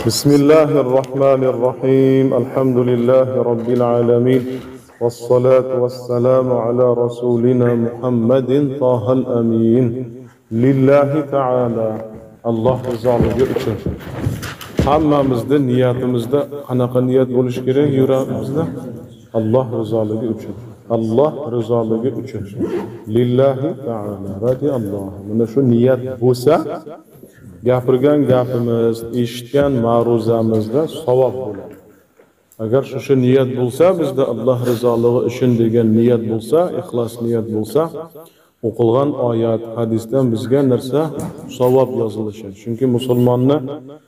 بسم الله الرحمن الرحيم الحمد لله رب العالمين والصلاة والسلام على رسولنا محمد طه الأمين لله تعالى الله رضالigi uchun hammamizda niyatimizda qanaqa niyat bo'lishi kerak yuramizda Allah rızaligi uchun Allah rızaligi uchun lillahi ta'ala radiyallohu mana shu niyat bo'lsa gapirgan gapimiz, eshitgan ma'ruzamizda savob bo'ladi. Agar shu niyat bo'lsa, bizda Alloh rizoligi uchun degan niyat bo'lsa, ixlos niyat bo'lsa, o'qilgan oyat, hadisdan bizga narsa savob yozilishi. Chunki musulmonni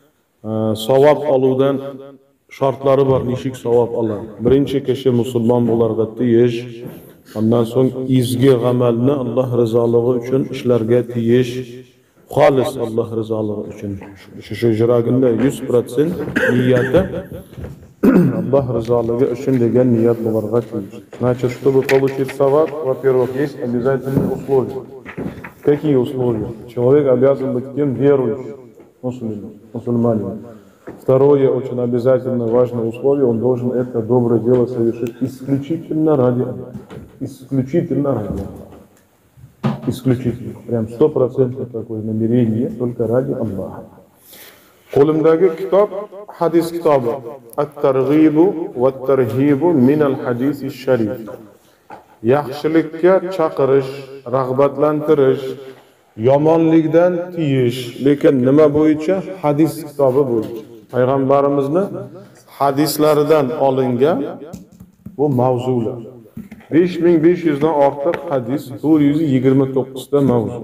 savob oluvdan shartlari bor, nechik savob oladi. Birinchi kishi musulmon bo'larga tiyish, ondan so'ng izgi amalni Alloh rizoligi uchun ishlarga tiyish. Xolis Allah rızalығы üçün. Şu jiragında 100% niyeti Allah рызалыгы üçün деген niyet bularga тиyiş. Значит, чтобы получить саваб, во-первых, есть обязательные условия. Какие условия? Человек обязан быть кем? Верующим, мусульманин. Второе, очень обязательно важное условие, он должен это доброе дело совершить исключительно ради Аллаха. Исключительно ради Аллаха. Исключительно. Прям 100% такое намерение только ради Аллаха. Qo'limdagi kitob hadis kitobi. At-targhibu wat-tarhibu min al-hadis ash-sharif. Yaxshilikka chaqirish, rag'batlantirish, yomonlikdan tiyish, lekin nima bo'yicha? Hadis kitobi bo'yicha. Payg'ambarimizni hadislaridan olingan bu mavzular. 5500 dan ortiq hadis, 429 ta mavzu.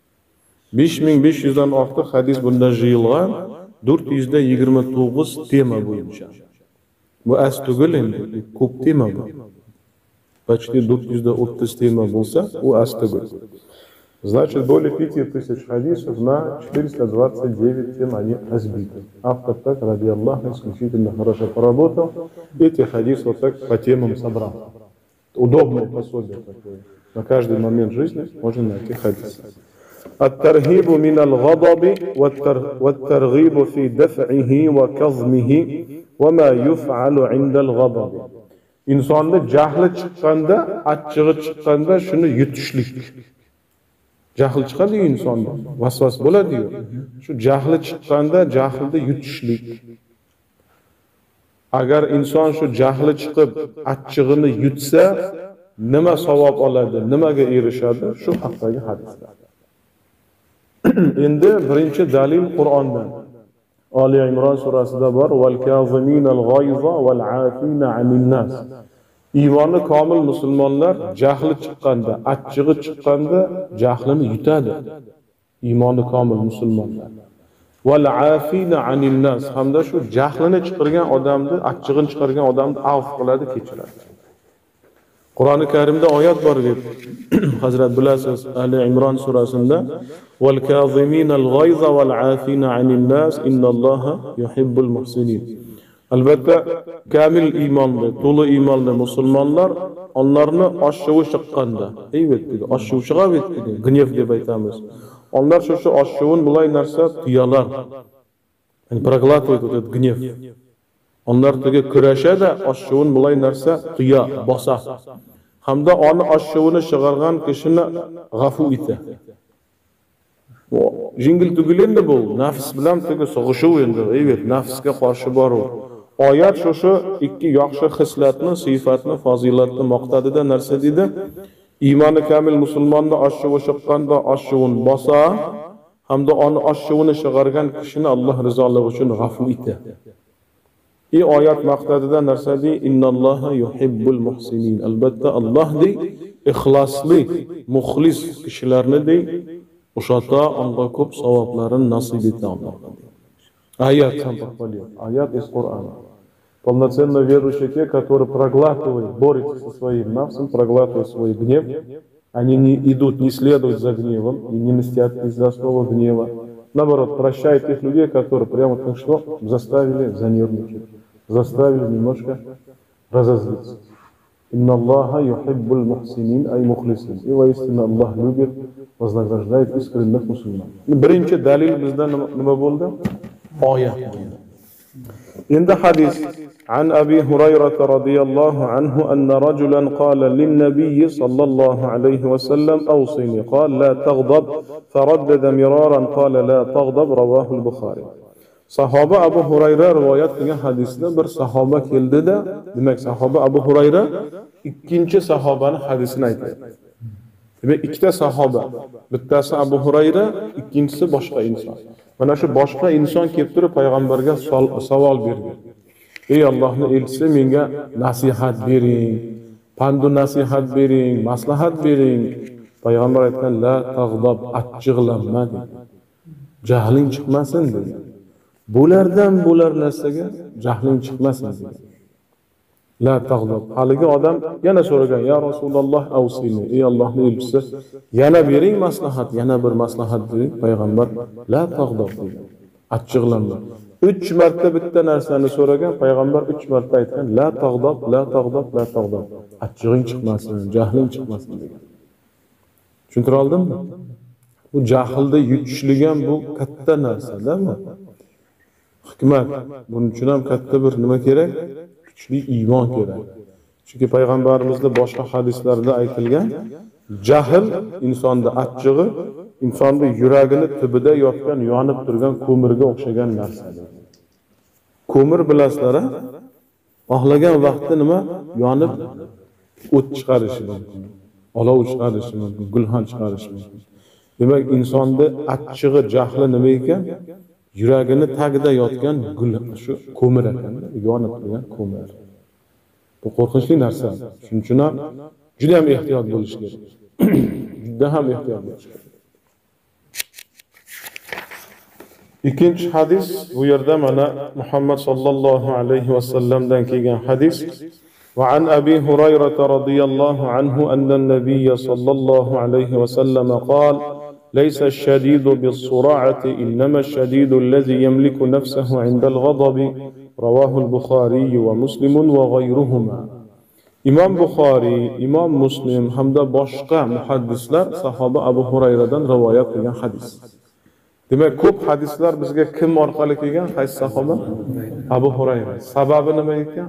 5500 dan ortiq hadis bunda yig'ilgan, 429 tema bo'yicha. Bu as tugul endi, ko'p tema bu. Почти 430 tema bo'lsa, u as tugul. Значит, более 5000 хадисов на 429 тем они разбиты. Автор так, ради Аллаха, исключительно хорошо поработал. Эти хадисы вот так по темам собрал. Удобное пособие такое. На каждый момент жизни можно найти хадис. الترهيب من الغضب والترغيب في دفعه وكظمه وما يفعل عند الغضب. İnsonda jahli chiqqanda, achchig'i chiqqanda shuni yutishlik. Jahl chiqadi insonda, vasvas bo'ladi-yu. Shu jahli chiqqanda jahlda yutishlik. Agar inson shu jahli chiqib, achchig'ini yutsa, nima savob oladi, nimaga erishadi? Shu haqdagi hadislar. Endi birinchi dalil Qur'ondan. Ali Imron surasida bor: "Val kaziminal g'ayza val afina 'anil nas." Iymoni komil musulmonlar jahli chiqqanda, achchig'i chiqqanda jahlini yutadi. Iymoni komil musulmonlar. Val afina 'anil nas, hamda shu jahlini chiqargan odamni, achchig'ini chiqargan odamni afv qiladi, kechiradi. Qur'oni Karimda oyat bor deb Hazrat bilasiz, Ali Imron surasida val kaziminal g'ayza val afina 'anil nas innalloha yuhibbul muhsinin. Albatta kamil iymonli, to'liq iymonli musulmonlar onlarni oshuvi chiqqanda, ayvetdiga, oshuv chiqib etdiga, gnev deb aytamiz. Onlar shu oshuvin bulay narsa tuyalar. Yani проглатывают этот гнев. Onlar tuga kurashadi, oshuvin bulay narsa tuya, bosa. Hamda oni oshuvini chiqargan kishini g'afu etadi. Jingil tugil endi bu, nafs bilan tuga sug'ishuv endi, evet, nafsga qarshi boruv. Oyat shu ikki yaxshi xislatni, sifatni, fazilatni maqtadida narsa dedi. Iymoni kamil musulmonni oshuvi chiqqanda oshuvin bosa, hamda oni oshuvini chiqargan kishini Alloh rizoligi uchun g'afur etadi. Oyat maqtadida narsa di innalloha yuhibbul muhsinin. Albatta Alloh di ixlosli, muxlis kishilarni di o'shata unga ko'p savoblarni nasib etadi. Ayat ham pahvali. Ayat из Qur'ana. Полноценно верующие те, которые проглатывают, борются со своим нafsом, проглатывают свой гнев. Они не идут, не следуют за гневом и не мстят из-за своего гнева. Наоборот, прощают тех людей, которые прямо так что заставили занервничать, заставили немножко разозлиться. Инна Аллаха юхиббуль мухсинин ай мухлисин. И воистину Аллах любит, вознаграждает искренних мусульман. Birinchi dalil bizda nima bo'ldi? Oyat. عند حديث عن أبي هريرة رضي الله عنه أن رجلا قال للنبي صلى الله عليه وسلم أوصني قال لا تغضب فردد مرارا قال لا تغضب رواه البخاري. Sahoba Abu Hurayra rivoyat qilgan hadisda bir sahoba keldida, demak sahoba Abu Hurayra ikkinchi sahobani hadisini aytadi. Demak ikkita sahoba, bittasi Abu Hurayra, ikkinchisi boshqa inson. Mana shu boshqa inson kelib turib payg'ambarga savol berdi. Ey Allohning elchisi, menga nasihat bering, pandu nasihat bering, maslahat bering. Payg'ambar aytgan la tag'dob, achchiqlanma dedi. Jahling chiqmasin dedi. Bulardan bular narsaga jahling chiqmasin dedi. La tag'dob. Haligi odam yana so'ragan, ya Rasululloh avsini, ey Allohning elchisi, yana bering maslahat, yana bir maslahat dedi. Payg'ambar la tag'dob dedi. Achchiqlanma. 3 marta bitta narsani so'ragan, payg'ambar 3 marta aytgan, la tag'dob, la tag'dob, la tag'dob. Achchig'ing chiqmasin, jahling chiqmasin degan. Tushuntira oldimmi? Bu jahlda yutishlik ham bu katta narsa-da. Hikmat. Buning uchun ham katta bir nima kerak? Kuchli iymon kerak. Chunki payg'ambarimizning boshqa hadislarida aytilgan, jahl insonda achchig'i, insonning yuragini tubida yotgan, yonib turgan ko'mirga o'xshagan narsadir. Ko'mir bilasizlar, xohlagan vaqtda nima yonib o't chiqarishi mumkin, olov chiqarishi mumkin, gulxan chiqarishi mumkin. Demak, insonda achchig'i, jahli nima ekan? Yuragini tagida yotgan gul, shu ko'mir ekan, yonib turgan ko'mir. Bu qo'rqinchli narsa. Shuning uchun ham juda ham ehtiyot bo'lish kerak. Juda ham ehtiyot bo'lish kerak. İkinci hadis, bu yerda mana Muhammad sallallahu alayhi ve sellem'den kelgan hadis. Ve an Abi Hurayra radıyallahu anhu enden Nebiyye sallallahu alayhi ve sellem قال ليس الشديد بالصراعة إنما الشديد الذي يملك نفسه عند الغضب رواه البخاري ومسلم وغيرهما. İmam Buxoriy, İmam Muslim hamda boshqa muhaddislar sahoba Abu Hurayradan rivoyat qilgan hadis. Demak, ko'p hadislar bizga kim orqali kelgan? Qaysi sahoba? Abu Hurayra. Sababi nima ekan?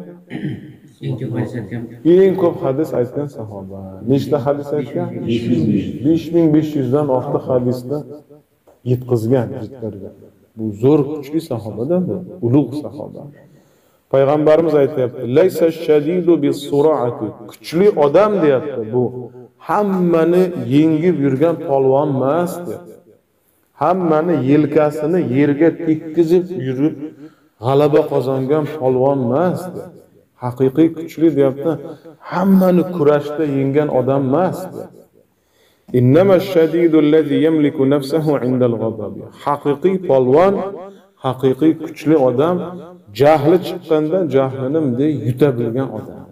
Eng ko'p hadis aytgan sahoba. Nechta hadis aytgan? 5500 dan ortiq hadisda yetkazgan bizlarga. Bu zo'r kuchli sahoba-da, bu ulug' sahoba. Payg'ambarimiz aytayapti, "Laysa shadidu bis-sur'ati." Kuchli odam deyapti. Bu hammani yengib yurgan polvon emas deyapti. Hammani yelkasini yerga tekkizib yurib g'alaba qozongan polvon emas deyapti. Haqiqiy kuchli deyapti. Hammani kurashda yenggan odam emas deyapti. Innama ash-shadidu allazi yamliku nafsahu 'inda al-ghadab. Haqiqiy polvon, haqiqiy kuchli odam jahli chiqqanda jahlini bunday yuta bilgan odam.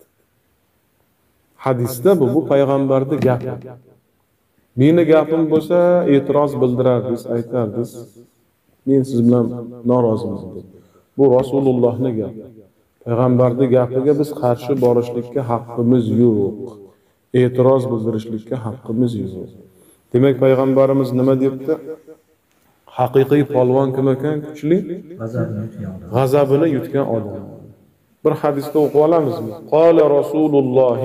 Hadisda bu payg'ambarning gapi. Meni gapim bo'lsa, e'tiroz bildirardingiz, aytardingiz. Men siz bilan noroziman deb. Bu Rasulullohning gapi. Payg'ambarning gapiga biz qarshi borishlikka haqqimiz yo'q. E'tiroz bildirishlikka haqqimiz yo'q. Demak, payg'ambarimiz nima debdi? Haqiqiy polvon kim ekan? Kuchli, g'azabini yutgan odam. Bir hadisda o'qib olamizmi? Qala Rasululloh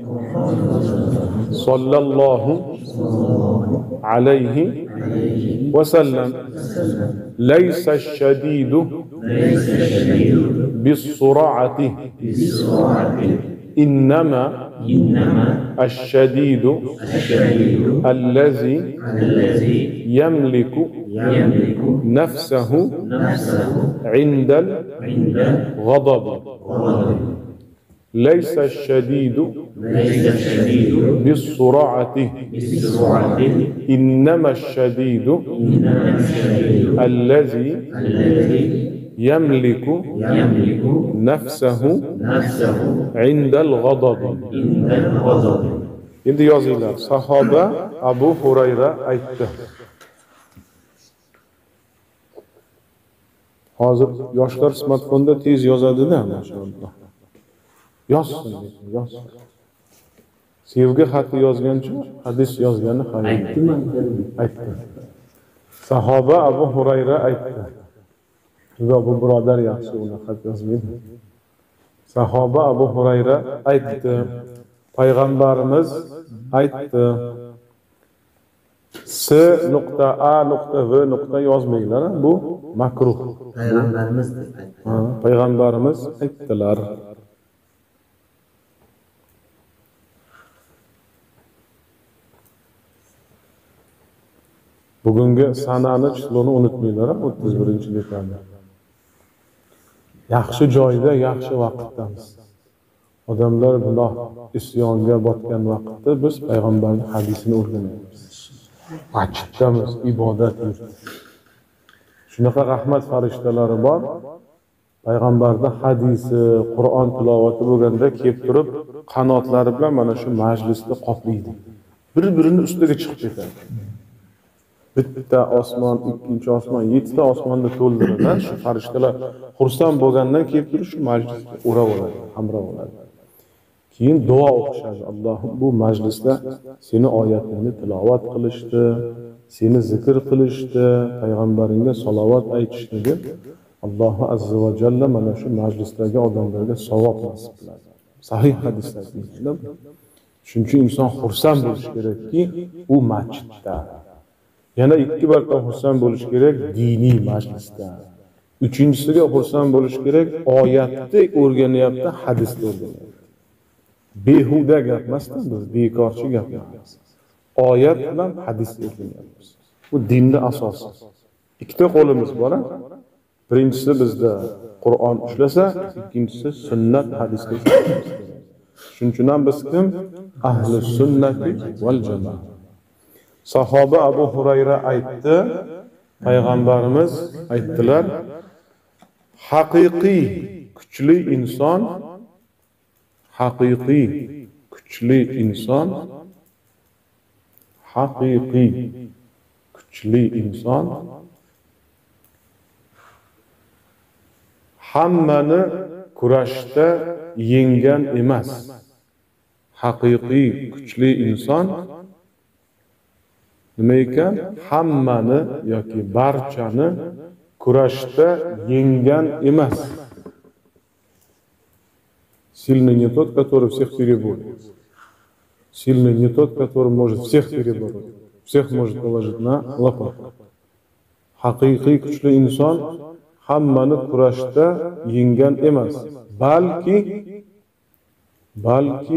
sallallohu alayhi va sallam laysa ash-shadidu bis-sur'ati innama ash-shadidu allazi yamliku nafsahu 'inda al-ghadab. ليس الشديد بالسرعة إنما الشديد الذي يملك نفسه عند الغضب. Endi yozinglar. Sahoba Abu Hurayra aytdi. Hozir yoshlar smartfonda tez yozadi-da, maşallah. Yozsin, yozsin. Sevgi xati yozgancha, hadis yozgani aytdi. Sahoba Abu Hurayra aytdi. va bu birodar yaxshi uni xat yozmaydi. Sahoba Abu Hurayra aytdi, payg'ambarimiz aytdi, S.A.V. yozmanglar, bu makruh. Payg'ambarimiz deb aytdi. Payg'ambarimiz aytdilar. Bugungi sanani chisloni unutmanglar, 31-dekabr. Yaxshi joyda, yaxshi vaqtdamiz. Odamlar gunoh, isyonga botgan vaqtda biz payg'ambarning hadisini o'rganyapmiz. Masjiddamiz, ibodat yurtimiz. Shunaqa rahmat farishtalari bor. Payg'ambarning hadisi, Qur'on tilovati bo'lganda kelib turib, qanotlari bilan mana shu majlisni qoplaydi. Bir-birini ustiga chiqib ketadi. Bitta osmon, ikkinchi osmon, 7 ta osmonni to'ldiradi. Shu farishtalar xursand bo'lgandan kelib turib shu majlisga o'rab oladi, qamrab oladi. Keyin duo o'qishadi. Allohim, bu majlisda seni oyatingni tilovat qilishdi, seni zikr qilishdi, payg'ambaringga salovat aytishdi deb Alloh azza va jalla mana shu majlisdagi odamlarga savob nasib qiladi. Sahih hadislar deyiladi. Shuning uchun inson xursand bo'lishi kerakki, u masjidda. Yana ikki barqa xursand bo'lish kerak diniy majlisda. Uchinchisiga xursand bo'lish kerak oyatni o'rganyapti, hadisni o'rganyapti. Behuda gap emasda, biz bekorchi gap emas. Oyat bilan hadisni o'rganyapmiz. Bu dinning asosi. Ikkita qo'limiz bor. Birinchisi bizda Qur'on ushlasa, ikkinchisi sunnat hadisga ushlashimiz kerak. Shuning uchun ham biz kim? Ahli sunnati val jamoa. Sahoba Abu Hurayra aytdi, payg'ambarimiz aytdilar, haqiqiy kuchli inson hammani kurashda yenggan emas. Haqiqiy kuchli inson nima ekan? Hammani yoki barchani kurashda yenggan emas. Сильный не тот, который всех переборет. Сильный не тот, который может всех перебороть. Всех может положить на лопату. Haqiqiy kuchli inson hammani kurashda yenggan emas. Balki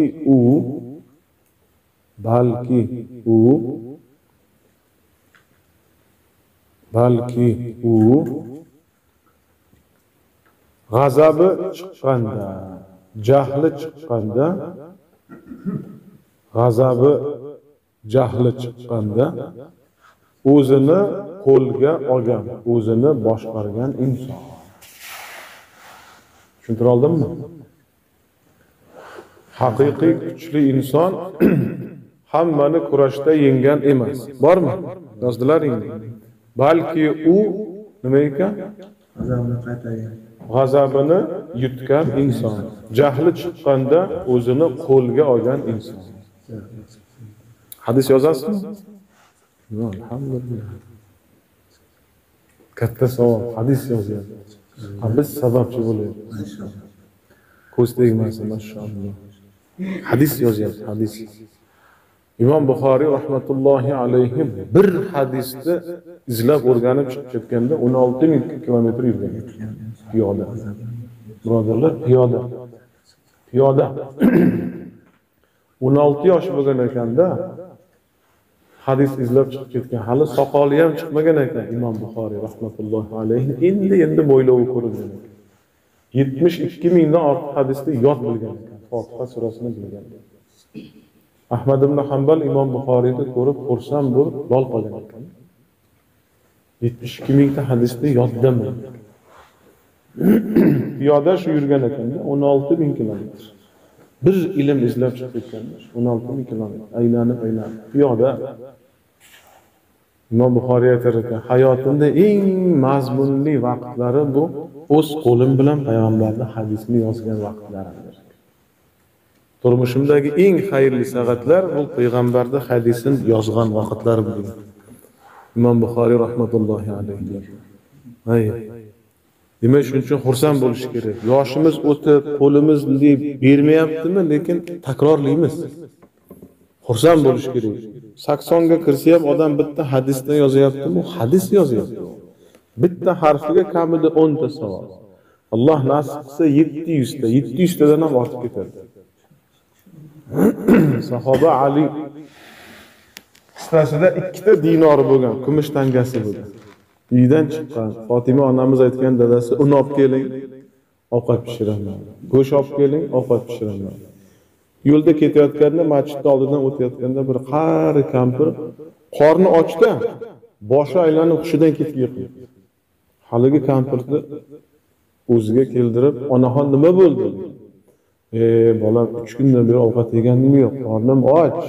u g'azabi chiqqanda, jahli chiqqanda o'zini qo'lga olgan, o'zini boshqargan inson. Tushuntira oldimmi? Haqiqiy kuchli inson hammani kurashda yenggan emas. Bormi? Yozdilaringmi? Balki u nima ekan? G'azabini yutgan inson. Jahli chiqqanda o'zini qo'lga olgan inson. Hadis yozasizmi? Alhamdulillah. Katta savob, hadis yozyapti. Biz sababchi bo'layapmiz. Ko'z tegmasin, mashallah. Hadis yozyapti, hadis. İmam Buxoriy rahmatullohi alayhi bir hadisni izlab o'rganib chiqib ketganda 16,000 kilometr yurgan. Piyoda. Birodarlar, piyoda. 16 yosh bo'lgan ekanda hadis izlab chiqib ketgan. Hali soqoli ham chiqmagan ekan Imom Buxoriy rahmatullohi alayhi. Endi bo'ylovi ko'rilgan ekan. 72,000 dan ortiq hadisni yod bilgan ekan. Fotiha surasini bilgan. Ahmad ibn Hanbal Imom Buxoriyni ko'rib xursand bo'lib lol qolgan ekan. 72,000 ta hadisni yoddan bilgan. Piyoda shu yurgan ekanda 16,000 kilometr. Bir ilm izlab chiqib ketganlar. 16,000 kilometr aylanib piyoda. Imom Buxoriy aytar ekan, hayotimda eng mazmunli vaqtlari bu o'z qo'lim bilan payg'ambarning hadisini yozgan vaqtlarimdir. Turmushimdagi eng xayrli soatlar bu payg'ambarning hadisini yozgan vaqtlar bo'ldi. Imom Buxoriy rahmatullohi alayhi. Demak, shuning uchun xursand bo'lish kerak. Yoshimiz o'tib, qo'limiz bermayaptimi, lekin takrorlaymiz. Xursand bo'lish kerak. 80 ga kirsa ham odam bitta hadisda yozyaptimi, hadis yozyapti. Bitta harfiga kamida 10 ta savob. Alloh nasib qilsa 700 ta, 700 tadan ham ortib ketadi. Sahoba Ali qistasida 2 ta dinori bo'lgan, kumush tangasi bo'lgan. Uydan chiqqan. Fatima onamiz aytgan dadasi, uni olib keling, ovqat pishiraman. Go'sht olib keling, ovqat pishiraman. Yo'lda ketayotganda, masjidning oldidan o'tayotganda bir qari kampir qorni ochda, boshi aylanib hushidan ketib yiqildi. Haligi kampirni o'ziga keldirib, onaxon nima bo'ldi? Bolam 3 kundan beri ovqat yeganim yo'q, qornim och.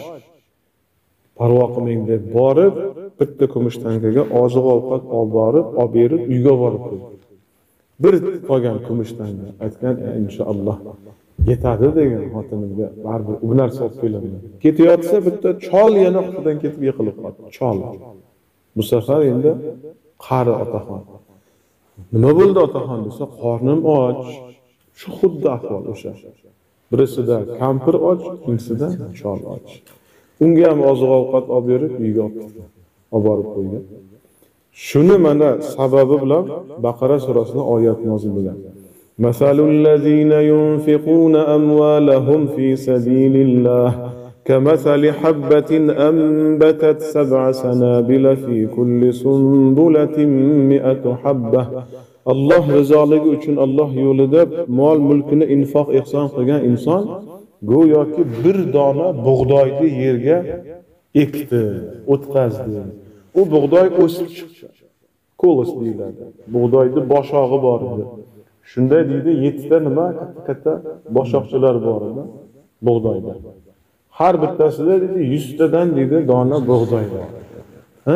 Parvo qilmang deb borib, bitta kumush tangaga oziq-ovqat olib borib, olib berib, uyga borib qo'ydi. Bir qolgan kumush tanga aytgan, inshaalloh yetadi degan xotinimga, baribir u narsa olib kelaman. Ketayotsa bitta chol yana hushidan ketib yiqilib qoldi. Chol. Bu safar endi qari otaxon. Nima bo'ldi otaxon desa, qornim och. Shu xuddi ahvol o'sha. Birisida kampir och, ikkinchisida chol och. Unga ham oziq-ovqat olib berib, uyga olib borib qo'ygan. Shuni mana sababi bilan Baqara surasining oyat nozil bo'lgan. Masalul ladzina yunfiquna amwalahum fi sabilillah kamathali habatin anbatat sab'a sanabila fi kulli sunbulatin mi'atu habbah. Alloh rizoligi uchun Alloh yo'lida mol mulkini infoq ihson qilgan inson go'yoki bir dona bug'doyni yerga ekdi, o'tkazdi. U bug'doy o'sib chiqdi. Ko'los deyiladi. Bug'doyning boshog'i bor edi. Shunday deydi, 7 ta nima katta boshoqchalar bor edi bug'doyda. Har bittasida deydi 100 tadan deydi dona bug'doy bor. Ha?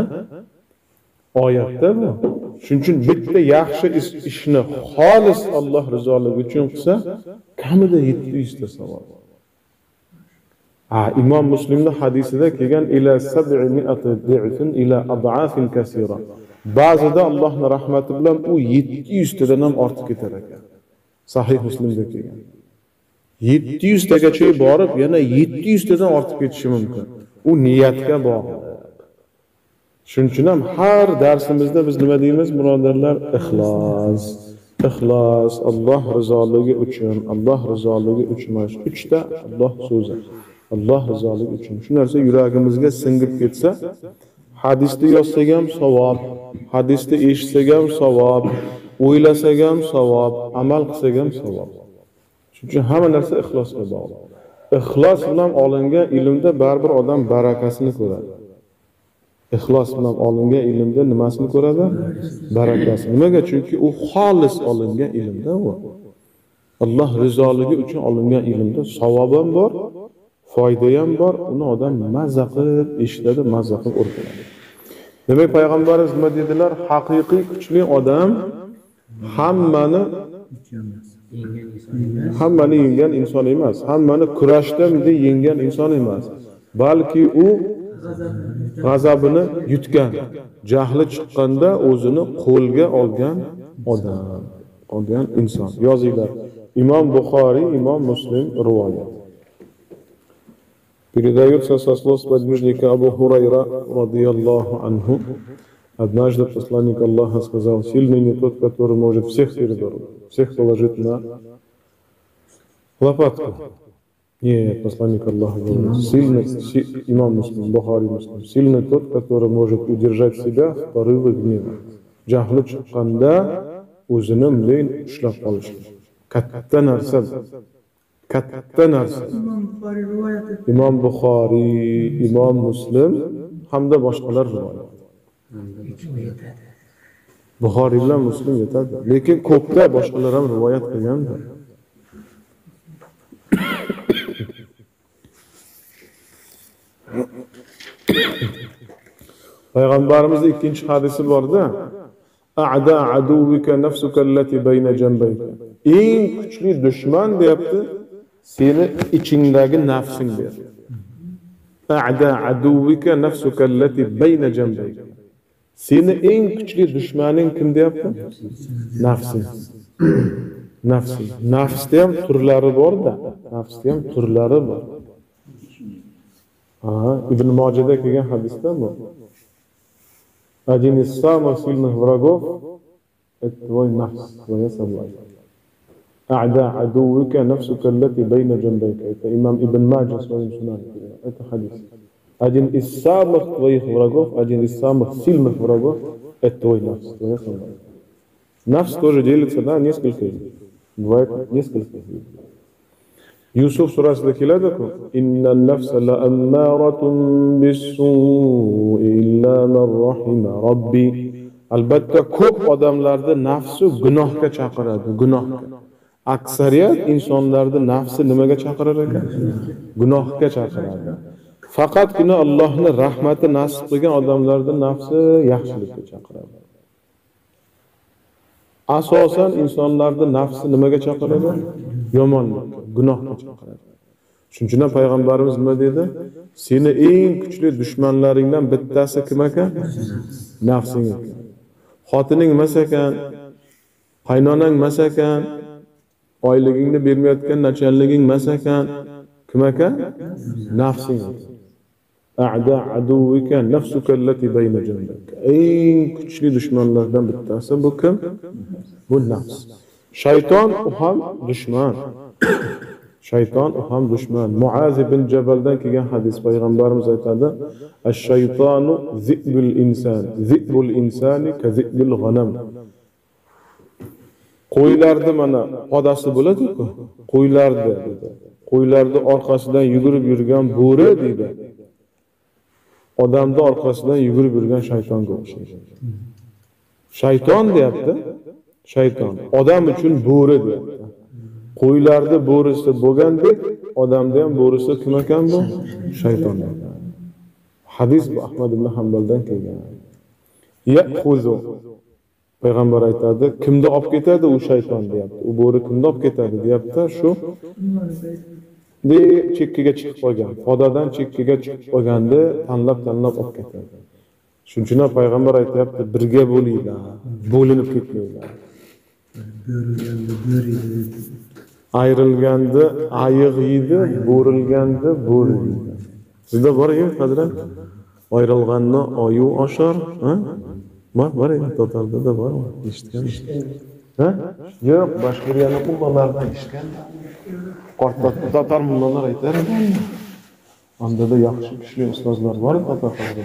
Oyatda bu. Shuning uchun bitta yaxshi ishni xolis Alloh rizoligi uchun qilsa, kamida 700 ta savob. İmam Müslim'de hadisida kelgan ila 700 di'fin ila ad'afin kasira. Ba'zida Allohning rahmati bilan u 700 tadan ham ortib ketar ekan. Sahih Müslim'de kelgan. 700 tagacha borib, yana 700 tadan ortib ketishi mumkin. U niyatga bog'liq. Shuning uchun ham har darsimizda biz nima deymiz, birodarlar? Ixlos. Ixlos, Alloh rizoligi uchun, Alloh rizoligi uchun. 3 ta Alloh so'zi. Alloh rizoligi uchun. Shu narsa yuragimizga singib ketsa, hadisda yozsak ham savob, hadisda eshitsak ham savob, o'ylasak ham savob, amal qilsak ham savob. Shuning uchun hamma narsa ixlosga bog'liq. Ixlos bilan olingan ilmda baribir odam barakasini ko'radi. Ixlos bilan olingan ilmda nimasini ko'radi? Barakasini. Nimaga? Chunki u xolis olingan ilmda u. Alloh rizoligi uchun olingan ilmda savob ham bor, foyda ham bor. Uni odam mazza qilib eshitadi, mazza qilib o'rganadi. Demak, payg'ambarimiz nima dedilar? Haqiqiy kuchli odam hammani yenggan inson emas, hammani kurashda yenggan inson emas, balki u g'azabini yutgan, jahli chiqqanda o'zini qo'lga olgan odam, olgan inson. Yozinglar. Imom Buxoriy, Imom Muslim rivoyat. Передается со слов подвижника Абу Хурайра, радийаллаху анху. Однажды посланник Аллаха сказал: сильный не тот, который может всех перебороть, всех положить на лопатку. Нет, посланник Аллаха говорит, сильный, имам Муслим, Бухари Муслим, сильный тот, который может удержать себя в порыве гнева. Jahli chiqqanda o'zini bunday ushlab qolish. Katta narsa. Katta narsa. Imom Buxoriy, Imom Muslim hamda boshqalar rivoyat. Buxoriy bilan Muslim yetadi, lekin ko'pda boshqalar ham rivoyat qilgandir. Payg'ambarimizning ikkinchi hadisi borda, a'da aduvika nafsuka allati bayna jambayka. Eng kuchli dushman deyapti, seni ichingdagi nafsing deyapti. A'da aduvika nafsuka allati bayna jambayka. Seni eng kuchli dushmaning kim deyapti? Nafsing. Nafsing. Nafsda ham turlari bor-da. Nafsda ham turlari bor. Ibn Mojada kelgan hadisda bu. Один из самых сильных врагов это твой нафс, твоя собака. أعداء عدوك نفسك التي بين جنبيك. Это имам Ибн Маджа в своем сунане. Это хадис. Один из самых твоих врагов, один из самых сильных врагов это твой нафс, твоя собака. Нафс тоже делится на несколько видов. Бывает несколько видов. Yusuf surasida keladi-ku, innal nafsa la'ammaratun bis-su'i illa man rahima robbi. Albatta ko'p odamlarda nafsi gunohga chaqiradi, gunohga. Aksariyat insonlarda nafsi nimaga chaqirar ekan? Gunohga chaqiradi. Faqatgina Allohning rahmati nasib qilgan odamlarda nafsi yaxshilikka chaqiradi. Asosan insonlarda nafsi nimaga chaqiradi? Yomonlikka, gunohga chaqiradi. Shuning uchun payg'ambarimiz nima dedi? Seni eng kuchli dushmanlaringdan bittasi kim ekan? Nafsing ekan. Xotining emas ekan, qaynonang emas ekan, oyligingni bermayotgan nachalliging emas ekan, kim ekan? Nafsing ekan. A'da aduvika nafsuka allati bayna janbik. Eng kuchli dushmanlardan bittasi bu kim? Bu nafs. Shayton u ham dushman. Shayton u ham dushman. Muaz ibn Jabaldan kelgan hadis payg'ambarimiz aytadi: "Ash-shaytonu zi'bul inson, zi'bul insani ka zi'bil g'anam." Qo'ylarda mana podasi bo'ladi-ku, qo'ylarda dedi. Qo'ylarda orqasidan yugurib yurgan bo'ri dedi. Odamning orqasidan yugurib yurgan shaytonga o'xshaydi. Shayton deyapti. Shayton. Odam uchun bo'ri deyapti. Qo'ylarda bo'risi bo'lgandek, odamda ham bo'risi kim ekan bu? Shayton. Hadis bu Ahmad ibn Hanbaldan kelgan. Ya'khuzu. Payg'ambar aytadi, kimni olib ketadi u shayton deyapti. U bo'ri kimni olib ketadi deyapti, shu chekkaga chiqib qolgan. Podadan chekkaga chiqib qolganda tanlab olib ketadi. Shuning uchun payg'ambar aytayapti, birga bo'linglar, bo'linib ketmanglar. Ayrilganda ayiq yeydi, bo'rilganda bo'ri yeydi. Sizda bor-ku, qadran? Ayrilganni oyu oshar, ha? Bor-ku, to'rtalda bormi? Eshitgan. Ha? Yo'q, boshqalarni mullalardan eshitgan. Tatar mullalar aytar. Onda da yaxshi kuchli ustozlar bor tatar hozir.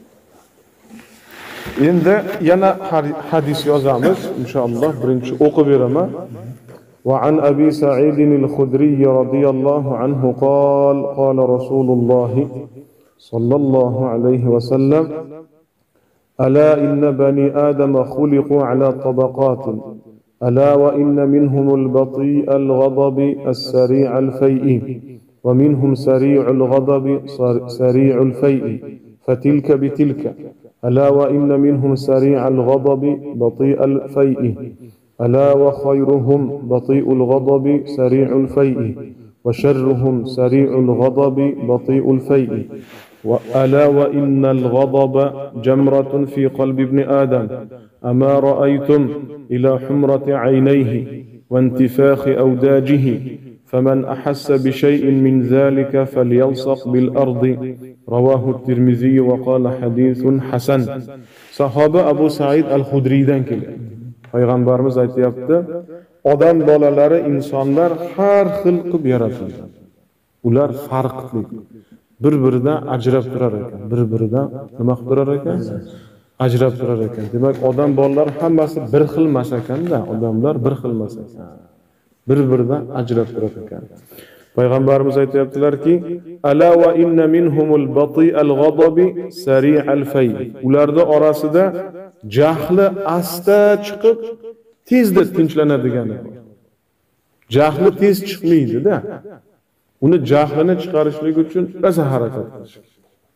Endi yana hadis yozamiz inshaalloh. Birinchi o'qib beraman. وعن أبي سعيد الخدري رضي الله عنه قال قال رسول الله صلى الله عليه وسلم ألا إن بني آدم خلقوا على طبقات ألا وإن منهم البطيء الغضب السريع الفيء ومنهم سريع الغضب سريع الفيء فتلك بتلك ألا وإن منهم سريع الغضب بطيء الفيء ألا وخيرهم بطيء الغضب سريع الفيء وشرهم سريع الغضب بطيء الفيء ألا وإن الغضب جمرة في قلب ابن آدم أما رأيتم إلى حمرة عينيه وانتفاخ أوداجه فمن أحس بشيء من ذلك فليلصق بالأرض رواه الترمذي وقال حديث حسن. صحابة أبو سعيد الخدري دانكل Payg'ambarimiz aytayapti, odam bolalari insonlar har xil qilib yaratilgan. Ular farqli. Bir-biridan ajrab turar ekan. Bir-biridan nima qilib turar ekan? Ajrab turar ekan. Demak, odam bolalari hammasi bir xil emas ekanda, odamlar bir xil emas ekan. Bir-biridan ajrab turar ekan. Payg'ambarimiz aytayaptilar-ki, ala va inna minhumul bati'al ghadabi sari'al fay. Ularda orasida jahli asta chiqib, tezda tinchlanadigan. Jahli tez chiqmaydi-da. Uni jahlini chiqarishlik uchun rosa harakat qilish kerak.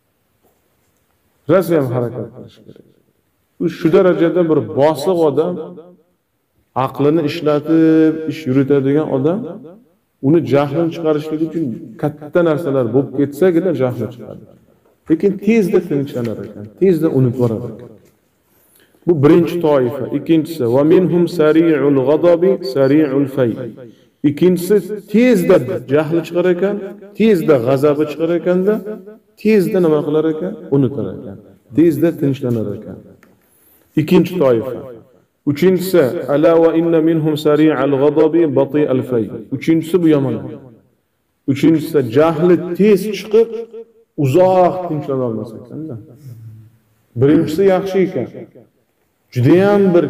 Rosa ham harakat qilish kerak. U shu darajada bir bosiq odam, aqlini ishlatib, ish yuritadigan odam, uni jahlini chiqarishlik uchun katta narsalar bo'lib ketsagina jahli chiqadi. Lekin tezda tinchlanar ekan, tezda unutib yurar ekan. Bu birinchi toifa. Ikkinchisi va minhum sari'ul ghadabi sari'ul fay. Ikkinchisi tezda jahli chiqar ekan, tezda g'azabi chiqar ekanda, tezda nima qilar ekan? Unutar ekan. Tezda tinchlanir ekan. Ikkinchi toifa. Uchinchisi ala va inna minhum sari'al ghadabi bati'al fay. Uchinchisi bu yomon. Uchinchisi jahli tez chiqib uzoq tinchlana olmas ekanda. Birinchisi yaxshi ekan. Judayam bir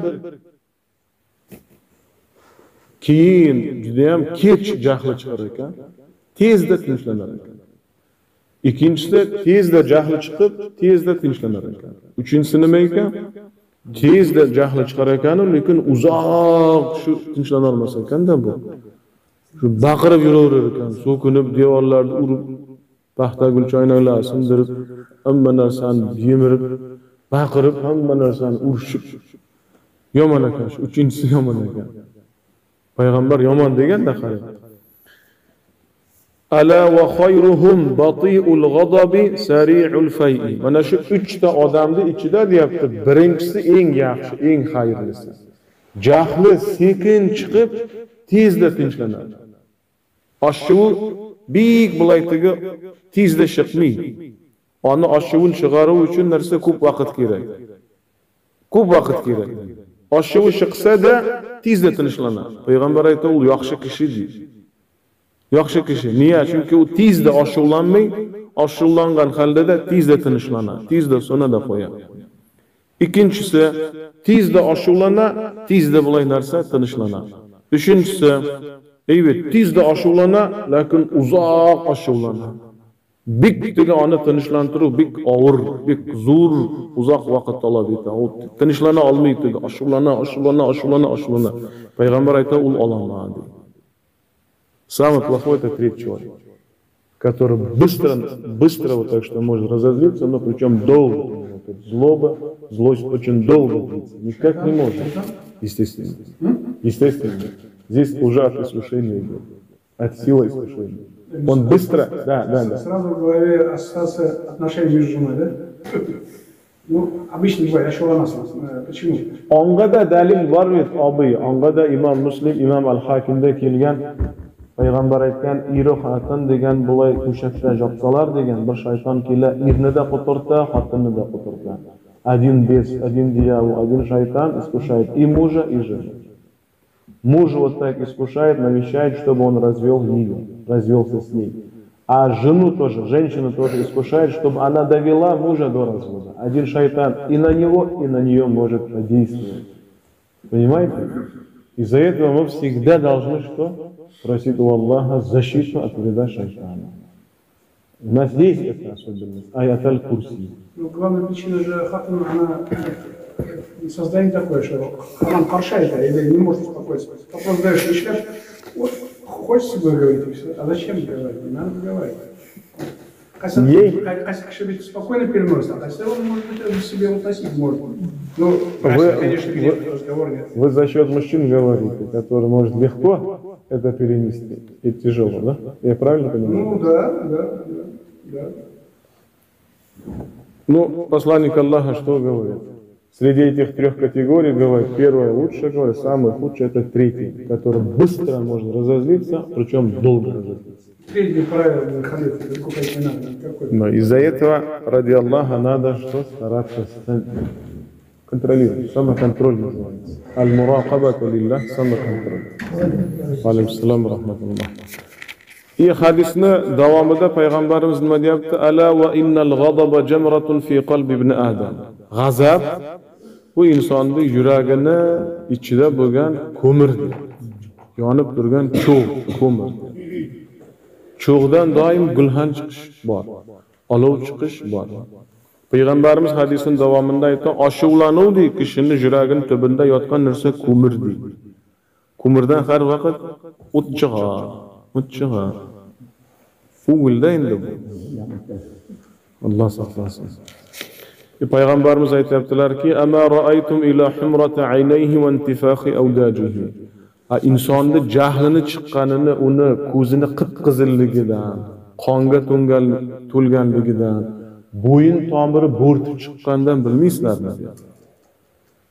keyin judayam kech jahli chiqar ekan, tezda tinchlanir ekan. Ikkinchisi tezda jahli chiqib, tezda tinchlanir ekan. Uchinchisi nima ekan? Tezda jahli chiqar ekan, lekin uzoq shu tinchlana olmas ekanda bu. Shu baqirib yuraverar ekan, so'kinib devorlarni urib, paxta gul choynaklarni sindirib, hamma narsani yemirib, baqirib, hamma narsani urishib. Yomon ekan, shu uchinchisi yomon ekan. Payg'ambar yomon deganda qarang. Ala va khayruhum bati'ul ghadabi sari'ul fay'i. Mana shu 3 ta odamning ichida deyapti, birinchisi eng yaxshi, eng xayrlisi. Jahli sekin chiqib, tezda tinchlanadi. Oshuv big bulaytiga tezda chiqmaydi. Onu oshuvni chiqaruv uchun narsa ko'p vaqt kerak. Ko'p vaqt kerak. Oshuv chiqsa-da tezda tinchlanadi. Payg'ambar aytdi, u yaxshi kishi deydi. Yaxshi kishi. Niye? Chunki u tezda oshuvlanmay, oshuvlangan holda tezda tinchlanadi. Tezda sonada qo'yadi. Ikkinchisi, tezda oshuvlana, tezda bo'lay narsa tinchlanadi. Uchinchisi, evet, tezda oshuvlana, lekin uzoq oshuvlanadi. Bik degan onu tinchlantiruv, bik og'ir, bik zo'r, uzoq vaqt oladi ekan. U tinchlana olmaydi, oshuvlana. Payg'ambar aytadi, ul ololmaydi. Самый плохой это третий человек, который быстро вот так что может разозлиться, но причем долго. Злость очень долго длится. Никак не может. Естественно. Естественно. Здесь уже от искушения идет. От силы искушения. Он быстро, да. Сразу в голове ассоциация отношений между женой, да? Ну, обычно бывает, а что у нас? Почему? Ongada dalil var mı abi? Ongada İmam Müslim, İmam Al-Hakim'de kelgan Payg'ambar aytgan iri xotin degan bo'lay to'shakda yotsalar degan bir shayton kela irni da qo'tirdi, xotinni da qo'tirdi. Один бес, один дьявол, один шайтан искушает и мужа, и жену. Муж вот так искушает, навещает, чтобы он развелся с ней. А жену тоже, женщину тоже искушает, чтобы она довела мужа до развода. Один шайтан и на него, и на нее может подействовать. Понимаете? Из-за этого мы всегда должны что? Просить у Аллаха защиту от вреда шайтана. У нас есть эта особенность. Аят аль-Курси. Ну, главная причина же хатана, она создание такое, что хаман паршает, или не может успокоиться. Вопрос даешь, начинаешь, вот, хочется бы говорить, а зачем говорить? Не надо говорить. Кася кшебит спокойно переносит, а Кася он может быть себе уносить может. Ну, конечно, разговор нет. Вы за счет мужчин говорите, который может легко это перенести и тяжело, да? Я правильно понимаю? Ну да. Ну, посланник Аллаха что говорит? Среди этих трех категорий говорит, первое лучшее, говорит, самое худшее это третий, который быстро может разозлиться, причем долго разозлиться. Третье правило халифа, далеко ходить не надо. Но из-за этого, ради Аллаха, надо что? Стараться контролировать. Самоконтроль называется. Аль-муракабату лиллах, самоконтроль. Алейкум рахматуллах. И hadisni davomida payg'ambarimiz nima deyapti? Ala va innal ghadaba jamratun fi qalbi ibn Adam. G'azab bu insonning yuragini ichida bo'lgan ko'mirdir. Yonib turgan ko'mir. Cho'g'dan doim gulxan chiqish bor. Olov chiqish bor. Payg'ambarimiz hadisning davomida aytdi, oshuvlanuvdi kishining yuragining tubida yotgan narsa ko'mir deydi. Ko'mirdan har vaqt o't chiqar. Uğulda endi bu. Allah saqlasin. Payg'ambarimiz aytibdilar-ki, "Ama ra'aytum ila humrati aynayhi wa intifakhi awdajihi." İnsonning jahlini chiqqanini, uni ko'zini qip-qizilligidan, qonga to'lganligidan, bo'yin tomiri bo'rtib chiqqandan bilmaysizlarmi?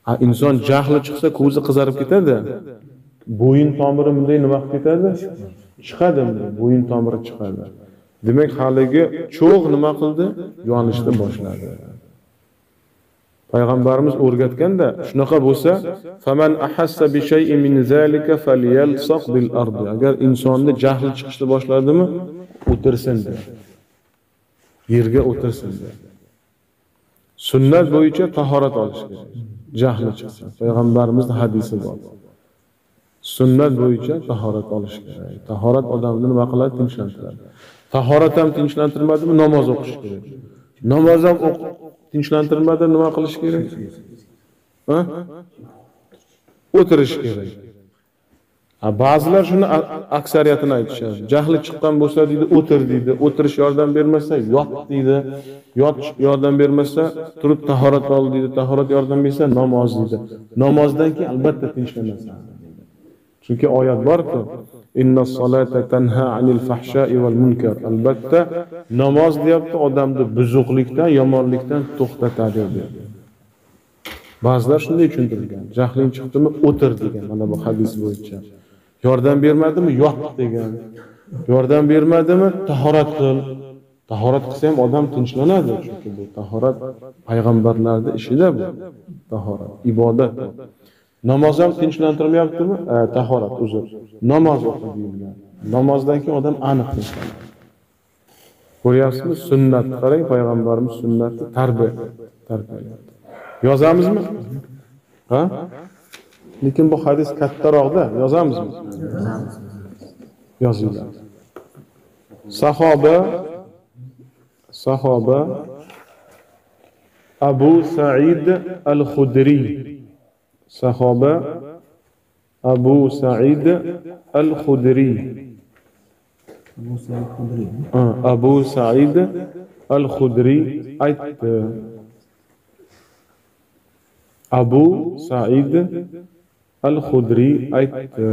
inson jahli chiqsa ko'zi qizarib ketadi. Bo'yin tomiri bunday nima qilib ketadi? Chiqadi, bo'yin tomiri chiqadi. Demak, haligi cho'g' nima qildi? Yonishni boshladi. Payg'ambarimiz o'rgatganda, shunaqa bo'lsa, faman ahassa bi shay'in min zalika falyalsaq bil ardi. Agar insonda jahli chiqishni boshladimi, o'tirsin dedi. Yerga o'tirsin dedi. Sunnat bo'yicha tahorat olish kerak. Jahli chiqsa, payg'ambarimizning hadisi bor. Sunnat bo'yicha tahorat olish kerak. Tahorat odamni nima qiladi? Tinchlantiradi. Tahorat ham tinchlantirmadimi, namoz o'qish kerak. Namoz ham tinchlantirmadi, nima qilish kerak? Ha? O'tirish kerak. Ba'zilar shuni aksariyatini aytishadi. Jahli chiqqan bo'lsa deydi, o'tir deydi. O'tirish yordam bermasa, yot deydi. Yot yordam bermasa, turib tahorat ol deydi. Tahorat yordam bersa, namoz deydi. Namozdan keyin albatta tinchlanasiz. Chunki oyat bor-ku, innas solata tanha anil fahsha'i wal munkar. Albatta namoz deyapti, odamni buzuqlikdan, yomonlikdan to'xtatadi deydi. Ba'zilar shunday tushuntirgan. Jahling chiqdimi, o'tir degan. Mana bu hadis bo'yicha. Yordam bermadimi, yot degan. Yordam bermadimi, tahorat qil. Tahorat qilsa ham odam tinchlanadi, chunki bu tahorat payg'ambarlarning ishida bu. Tahorat, ibodat. Namoz ham tinchlantirmayaptimi? Tahorat, uzr. Namoz o'qi deyilgan. Namozdan keyin odam aniq tinchlanadi. Ko'ryapsizmi? Sunnat. Qarang, payg'ambarimiz sunnatni tarbiyalayapti. Yozamizmi? Ha? Lekin bu hadis kattaroqda, yozamizmi? Yozinglar. Sahoba Abu Sa'id al-Khudri. Sahoba Abu Sa'id al-Khudri. Abu Sa'id al-Khudri aytdi. Abu Sa'id al-Khudri aytdi.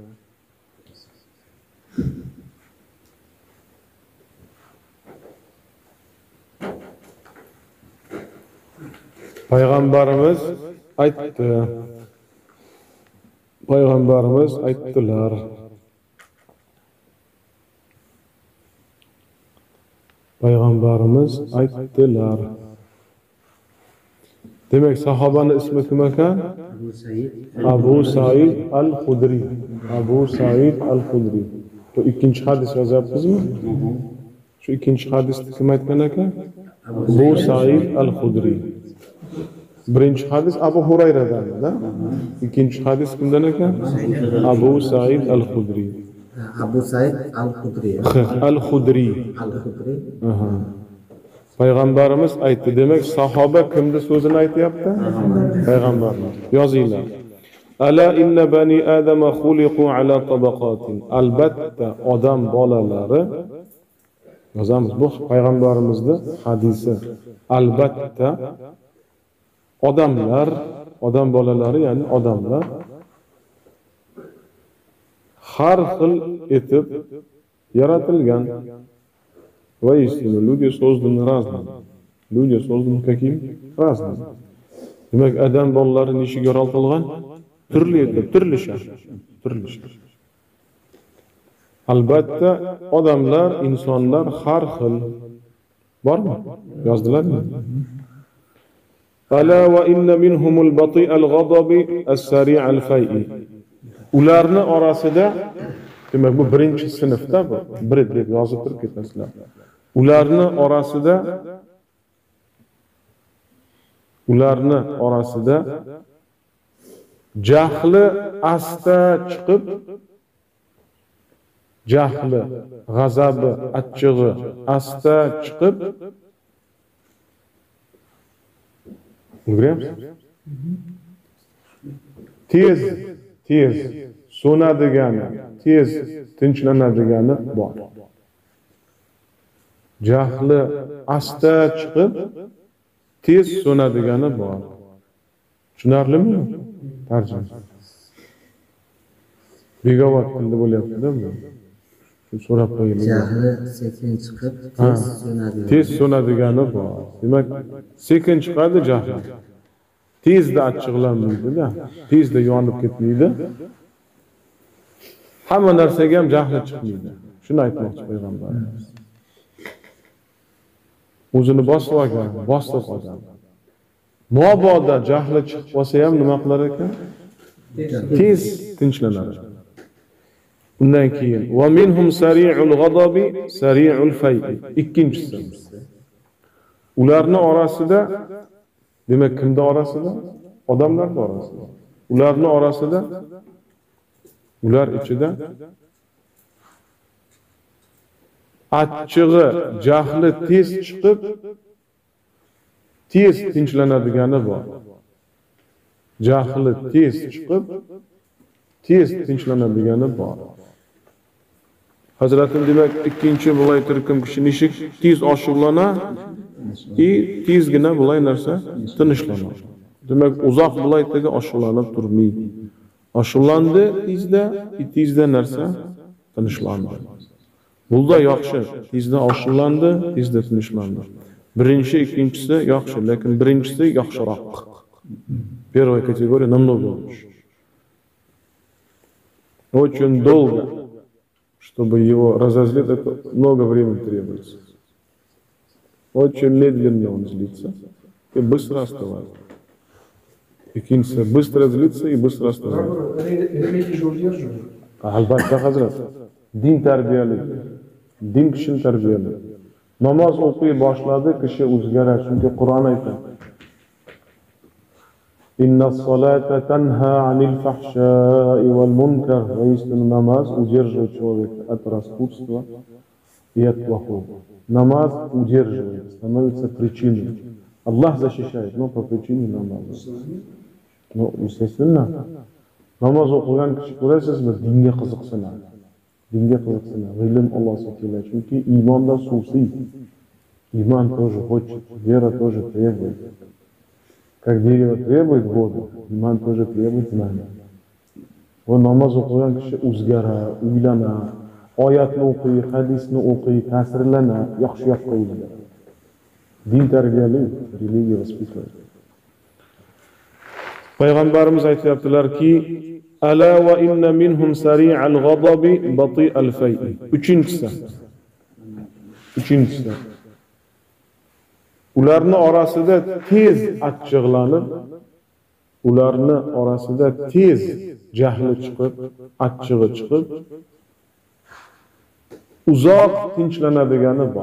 Payg'ambarimiz aytdi. Payg'ambarimiz aytdilar. Payg'ambarimiz aytdilar. Demak, sahobaning ismi kim ekan? Abu Sa'id al-Khudri. Abu Sa'id al-Khudri. Bu ikkinchi hadis yozyapmizmi? Shu ikkinchi hadisni kim aytgan ekan? Abu Sa'id al-Khudri. Birinchi hadis Abu Hurayradan, da? İkinci hadis kimden ekan? Abu Sa'id al-Khudri. Abu Sa'id al-Khudri. Al-Khudri. Al-Khudri. Payg'ambarimiz aytdi. Demak, sahoba kimni so'zini aytayapti? Payg'ambarimiz. Yozinglar. Ala inna bani adama khuliqu ala tabaqatin. Albatta odam bolalari, yozamiz, bu payg'ambarimizning hadisi. Albatta odamlar, odam bolalari, ya'ni odamlar har xil etib yaratilgan. Воистину, люди созданы разными. Люди созданы какими? Разными. Demak, adam bolalari nechga yaratilgan? Turli etib, turlicha. Albatta odamlar, insonlar har xil. Bormi? Yozdilarmi? Ala va inna minhumul bati'al ghadabi as-sari'al fay'i. Ularning orasida, demak bu birinchi sinfda bu, bir deb yozib turib ketasizlar. Ularning orasida jahli asta chiqib, jahli, g'azabi, achchig'i asta chiqib, tez so'nadigani, tez tinchlanadigan bor. Jahli asta chiqib, tez so'nadigani bor. Tushunarlimi? Tarjima. Begovat tilda bo'lyapti-da bu. So'rab qo'ying. Jahli sekin chiqib, tez so'nadigani bor. Demak, sekin chiqadi jahli. tezda achchiqlanmaydi-da, tezda yonib ketmaydi. Hamma narsaga ham jahli chiqmaydi. Shuni aytmoqchi payg'ambarimiz. O'zini bosib olgan, bosib qolgan. Mabodo jahli chiqib qolsa ham nima qilar ekan? Tez tinchlanadi. Undan keyin va minhum sari'ul ghadabi sari'ul fay'i. Ikkinchisi. Ularning orasida, demak kimda orasida? Odamlarning orasida. Ularning orasida, ular ichida achchig'i, jahli tez chiqib, tez tinchlanadigan bor. Jahli tez chiqib, tez tinchlanadigan bor. Hazratim demak ikkinchi bo'lay turkum kishi nishik tez oshirlana, tezgina bo'lay narsa tinchlanadi. Demak uzoq bo'lay tega oshirlanib turmaydi. Oshirlandi tezda narsa tinchlandi. Bulda yaxshi, tezda oshirlandi, tezda tinchlandi. Birinchi, ikkinchisi yaxshi, lekin birinchisi yaxshiroq. Первая категория намного лучше. Очень долго, чтобы его разозлить, это много времени требуется. Очень медленно он злится и быстро остывает. Ikkinchisi быстро злится и быстро остывает. Религия же удерживает. Albatta hazrat. Din tarbiyali. Din kishini tarbiyali. Namoz o'qiy boshladi, kishi o'zgaradi. Chunki Qur'on aytadi. Inna solata tanha anil fahsha'i wal munkar. Воистину намаз удерживает человека от распутства и от плохого. Намаз удерживает, становится причиной. Аллах защищает, но по причине намаза. Ну, естественно. Namoz o'qigan kishi ko'rasizmi, dinga qiziqsinadi. Dinga qiziqsinadi. Ilm Allohga keladi. Chunki iymonda suvsiy. Iymon тоже хочет, вера тоже требует. Как дерево требует воду, iymon тоже требует знания. Bu namoz o'qigan kishi o'zgaradi, uylanadi, oyatni o'qiy, hadisni o'qiy, ta'sirlanadi, yaxshi yoqqa o'zgaradi. Din tarbiyali, religiya vоспитывает. Payg'ambarimiz aytayaptilarki, ala va inna minhum sari'al ghadabi bati'al fay'i. Uchinchisi. Ularning orasida tez achchiqlanib, ularning orasida tez jahli chiqib, achchig'i chiqib, uzoq tinchlanadigan bor.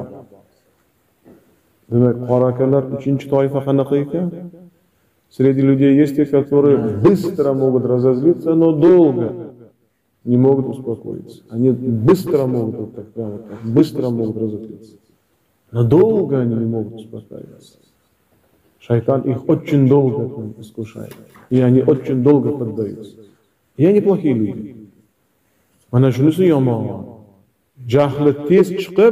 Demak, qorakalar uchinchi toifa qanaqa ekan? Среди людей есть те, которые быстро могут разозлиться, но долго не могут успокоиться. Они быстро могут вот так, прямо так, быстро могут разозлиться. Но долго они не могут успокаиваться. Шайтан их очень долго искушает. И они очень долго поддаются. И они плохие люди. Mana shunisi yomon. Jahli tez chiqib,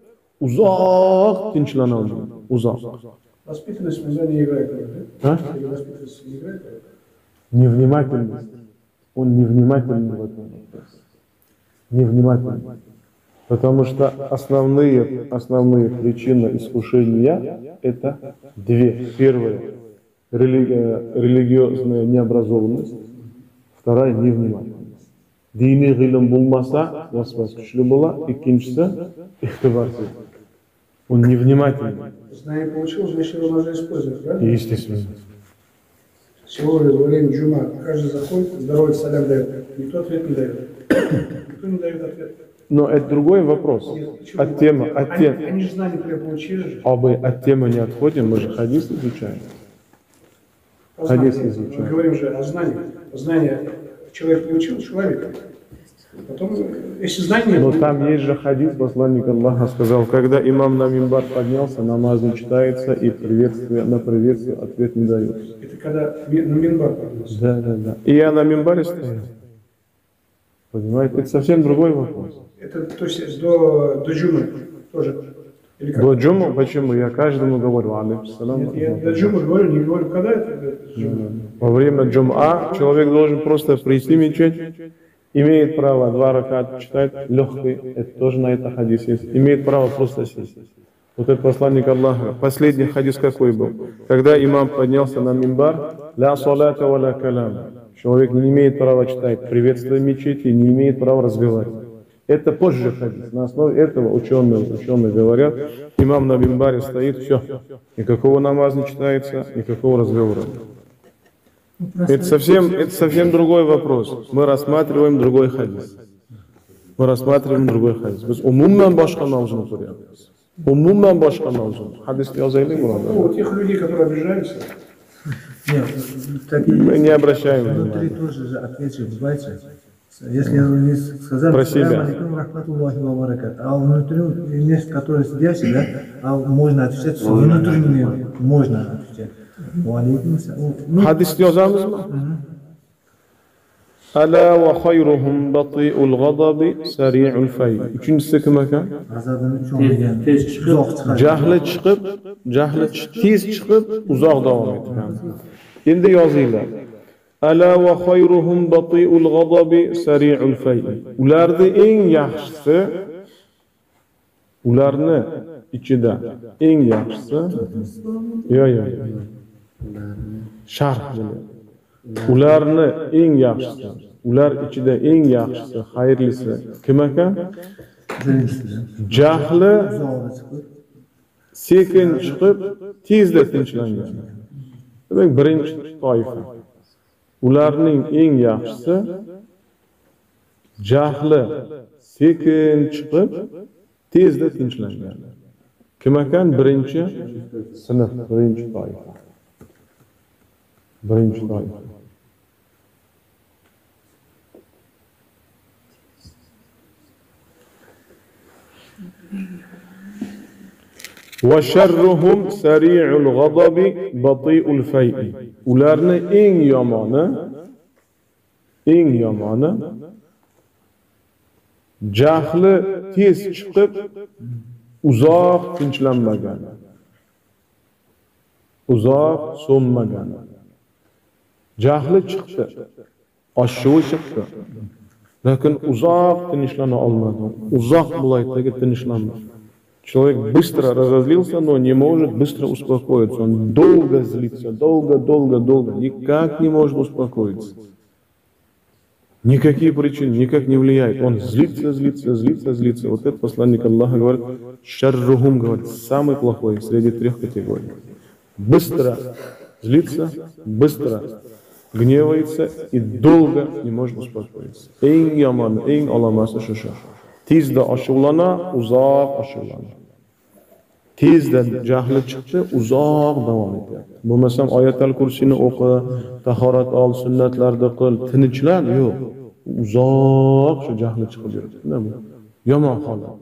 uzoq tinchlanadi. Uzoq. Воспитанность в не играет роль, да? Или воспитанность не играет роль? Невнимательность. Он невнимательный в этом вопросе. Невнимательный. Потому что основные причины искушения это две. Первая – религиозная необразованность. Вторая – невнимательность. Dini g'ilm bo'lmasa, vasvas kuchli bo'lar. Ikkinchisi – ihtiborsiz. Он невнимательный. Знание получил, значит его нужно использовать, правильно? Естественно. Сегодня во время джума каждый заходит, здоровый салям дает. Никто ответ не дает. Никто не дает ответ. Но это другой вопрос. От темы. Они же знания получили же. От темы не отходим, мы же хадис изучаем. Хадис изучаем. Мы говорим же о знании. Знание человек получил, человек. Потом, если знание... Но там есть же хадис, посланник Аллаха сказал, когда имам на мимбар поднялся, намаз не читается и на приветствие ответ не дается. Это когда на мимбар поднялся? Да. И я на мимбаре стою. Понимаете, это совсем другой вопрос. Это то есть до джумы тоже? Или как? До джумы? Почему? Я каждому говорю, алейкуссалам. Нет, я до джумы говорю, не говорю, когда это джума. Во время джум'a человек должен просто прийти мечеть, имеет право 2 раката читать, легкий, это тоже на это хадис есть, имеет право просто сесть. Вот это посланник Аллаха. Последний хадис какой был? Когда имам поднялся на мимбар, ля салата ва ля калям. Человек не имеет права читать приветствие мечети, не имеет права развивать. Это позже хадис. На основе этого ученые говорят, имам на мимбаре стоит, все, никакого намаза не читается, никакого разговора. Это совсем другой вопрос. Мы рассматриваем другой хадис. Biz umuman boshqa mavzuni ko'ryapmiz. Umuman boshqa mavzu. Hadisni yozaylik, birodar. У тех людей, которые обижаются, Нет, Мы не обращаем внутри внимания. тоже же ответ же бывает. Если не сказать Про себя. «Ассаляму алейкум рахматуллахи ва баракат», а внутри есть, которые сидящие, да, а можно отвечать, что внутренне можно отвечать. Ва алейкум ассалям. Ну, Hadisni yozamizmi? Ala va khayruhum bati'ul ghadabi sari'ul fay. Uchinchisi kim ekan? g'azabini cho'migan, uzoq chiqadi. Jahli tez chiqib, uzoq davom etgan. Endi yozinglar. Ala va khayruhum bati'ul ghadabi sari'ul fay. Ularni eng yaxshisi, ularni ichida eng yaxshisi sharh bo'lyapti. Ularni eng yaxshisi, ular ichida eng yaxshisi, xayrlisi kim ekan? Jahli Uzoq chiqib, sekin chiqib, tezda tinchlangan. Demak, birinchi toifa. Ularning eng yaxshisi jahli sekin chiqib, tezda tinchlangan. Kim ekan? Birinchi sinf, birinchi toifa. Birinchi toifa. وَشَرُّهُمْ سَرِيعُ الْغَضَبِ بَطِيءُ الْفَيْءِ. Ularni eng yomoni jahli tez chiqib, uzoq tinchlanmagan. Uzoq so'nmagan. Jahli chiqdi, oshuvi chiqdi. Lekin uzoq tinchlana olmadi. Uzoq viloyatdagi tinchlanmadi. Человек быстро разозлился, но не может быстро успокоиться. Он долго злится, долго, никак не может успокоиться. Никакие причины никак не влияют. Он злится. Вот этот посланник Аллаха говорит, шаррухум, говорит, самый плохой среди трех категорий. Быстро злится, быстро гневается и долго не может успокоиться. Eng yomoni, eng olamasi shu. Tezda ashulana, uzoq ashulana. Tezda jahli chiqdi, uzoq davom etyapti. Bo'lmasam oyatul kursini o'qi, tahorat ol, sunnatlarni qil, tinchlan, yo'q. Uzoq shu jahli chiqib yuribdi. Nima bu? Yomon holat.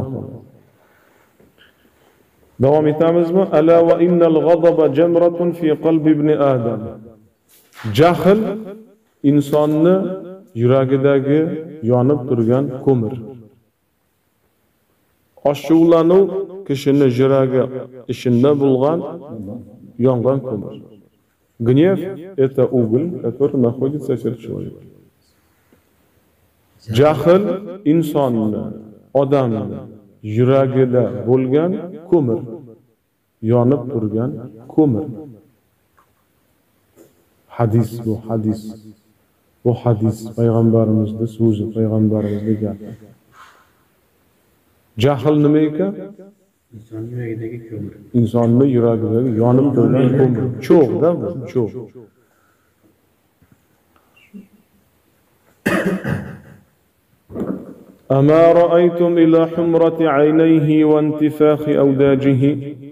Davom etamizmi? Ala va innal ghadaba jamratun fi qalbi ibn Adam. Jahl insonni yuragidagi yonib turgan ko'mir. Ashuvlanuv kishini yuragi ishida bo'lgan yongan ko'mir. Гнев — это уголь, который находится в сердце человека. Jahl insonni, odamni yuragida bo'lgan ko'mir, yonib turgan ko'mir. Hadis bu hadis. Bu hadis payg'ambarimizning so'zi, payg'ambarimizning gapi. Jahl nima ekan? İnsanın yuragidagi ko'mir. Insonning yuragidagi yonib turgan ko'mir. Cho'g'da bu, cho'g'. Ama ra'aytum ila humrati 'aynayhi wa intifakhi awdajihi.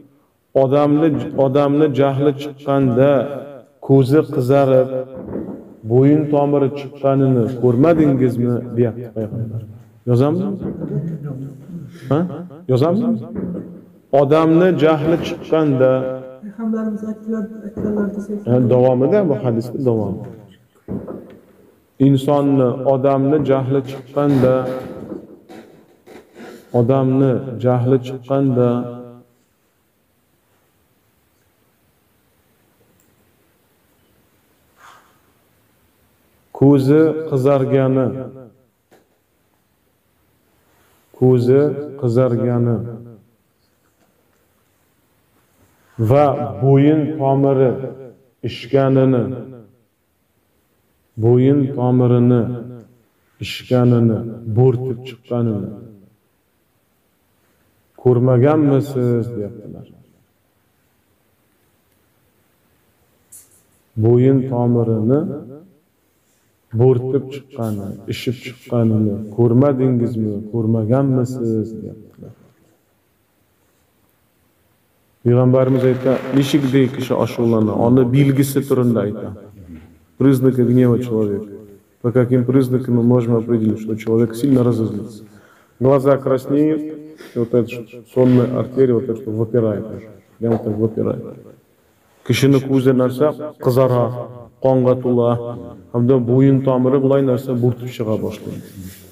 Odamni jahli chiqqanda ko'zi qizarib, bo'yin tomiri chiqqanini ko'rmadingizmi, deyapti payg'ambar. Yozamizmi? Ha? Yozamizmi? Odamni jahli chiqqanda, Payg'ambarimiz aytganlar desak, davomida bu hadisning davomi. Insonni, odamni jahli chiqqanda ko'zi qizargani va bo'yin tomiri ishganini bo'rtib chiqqanini ko'rmaganmisiz deyaptilar. Bo'yin tomirini bo'rtib chiqqani, ishib chiqqanini ko'rmadingizmi, ko'rmaganmisiz deyaptilar. Payg'ambarimiz aytgan, beshikdek kishi ashulani, oni belgisi turida aytgan. Признаки гнева человека. По каким признакам мы можем определить, что человек сильно разозлится? Глаза краснеют, и вот эта сонная артерия, вот это что выпирает. Прямо так выпирает. Kishini ko'zi narsa qizara, qonga to'la, hamda bo'yin tomiri bulay narsa bo'rtib chiqa boshlaydi.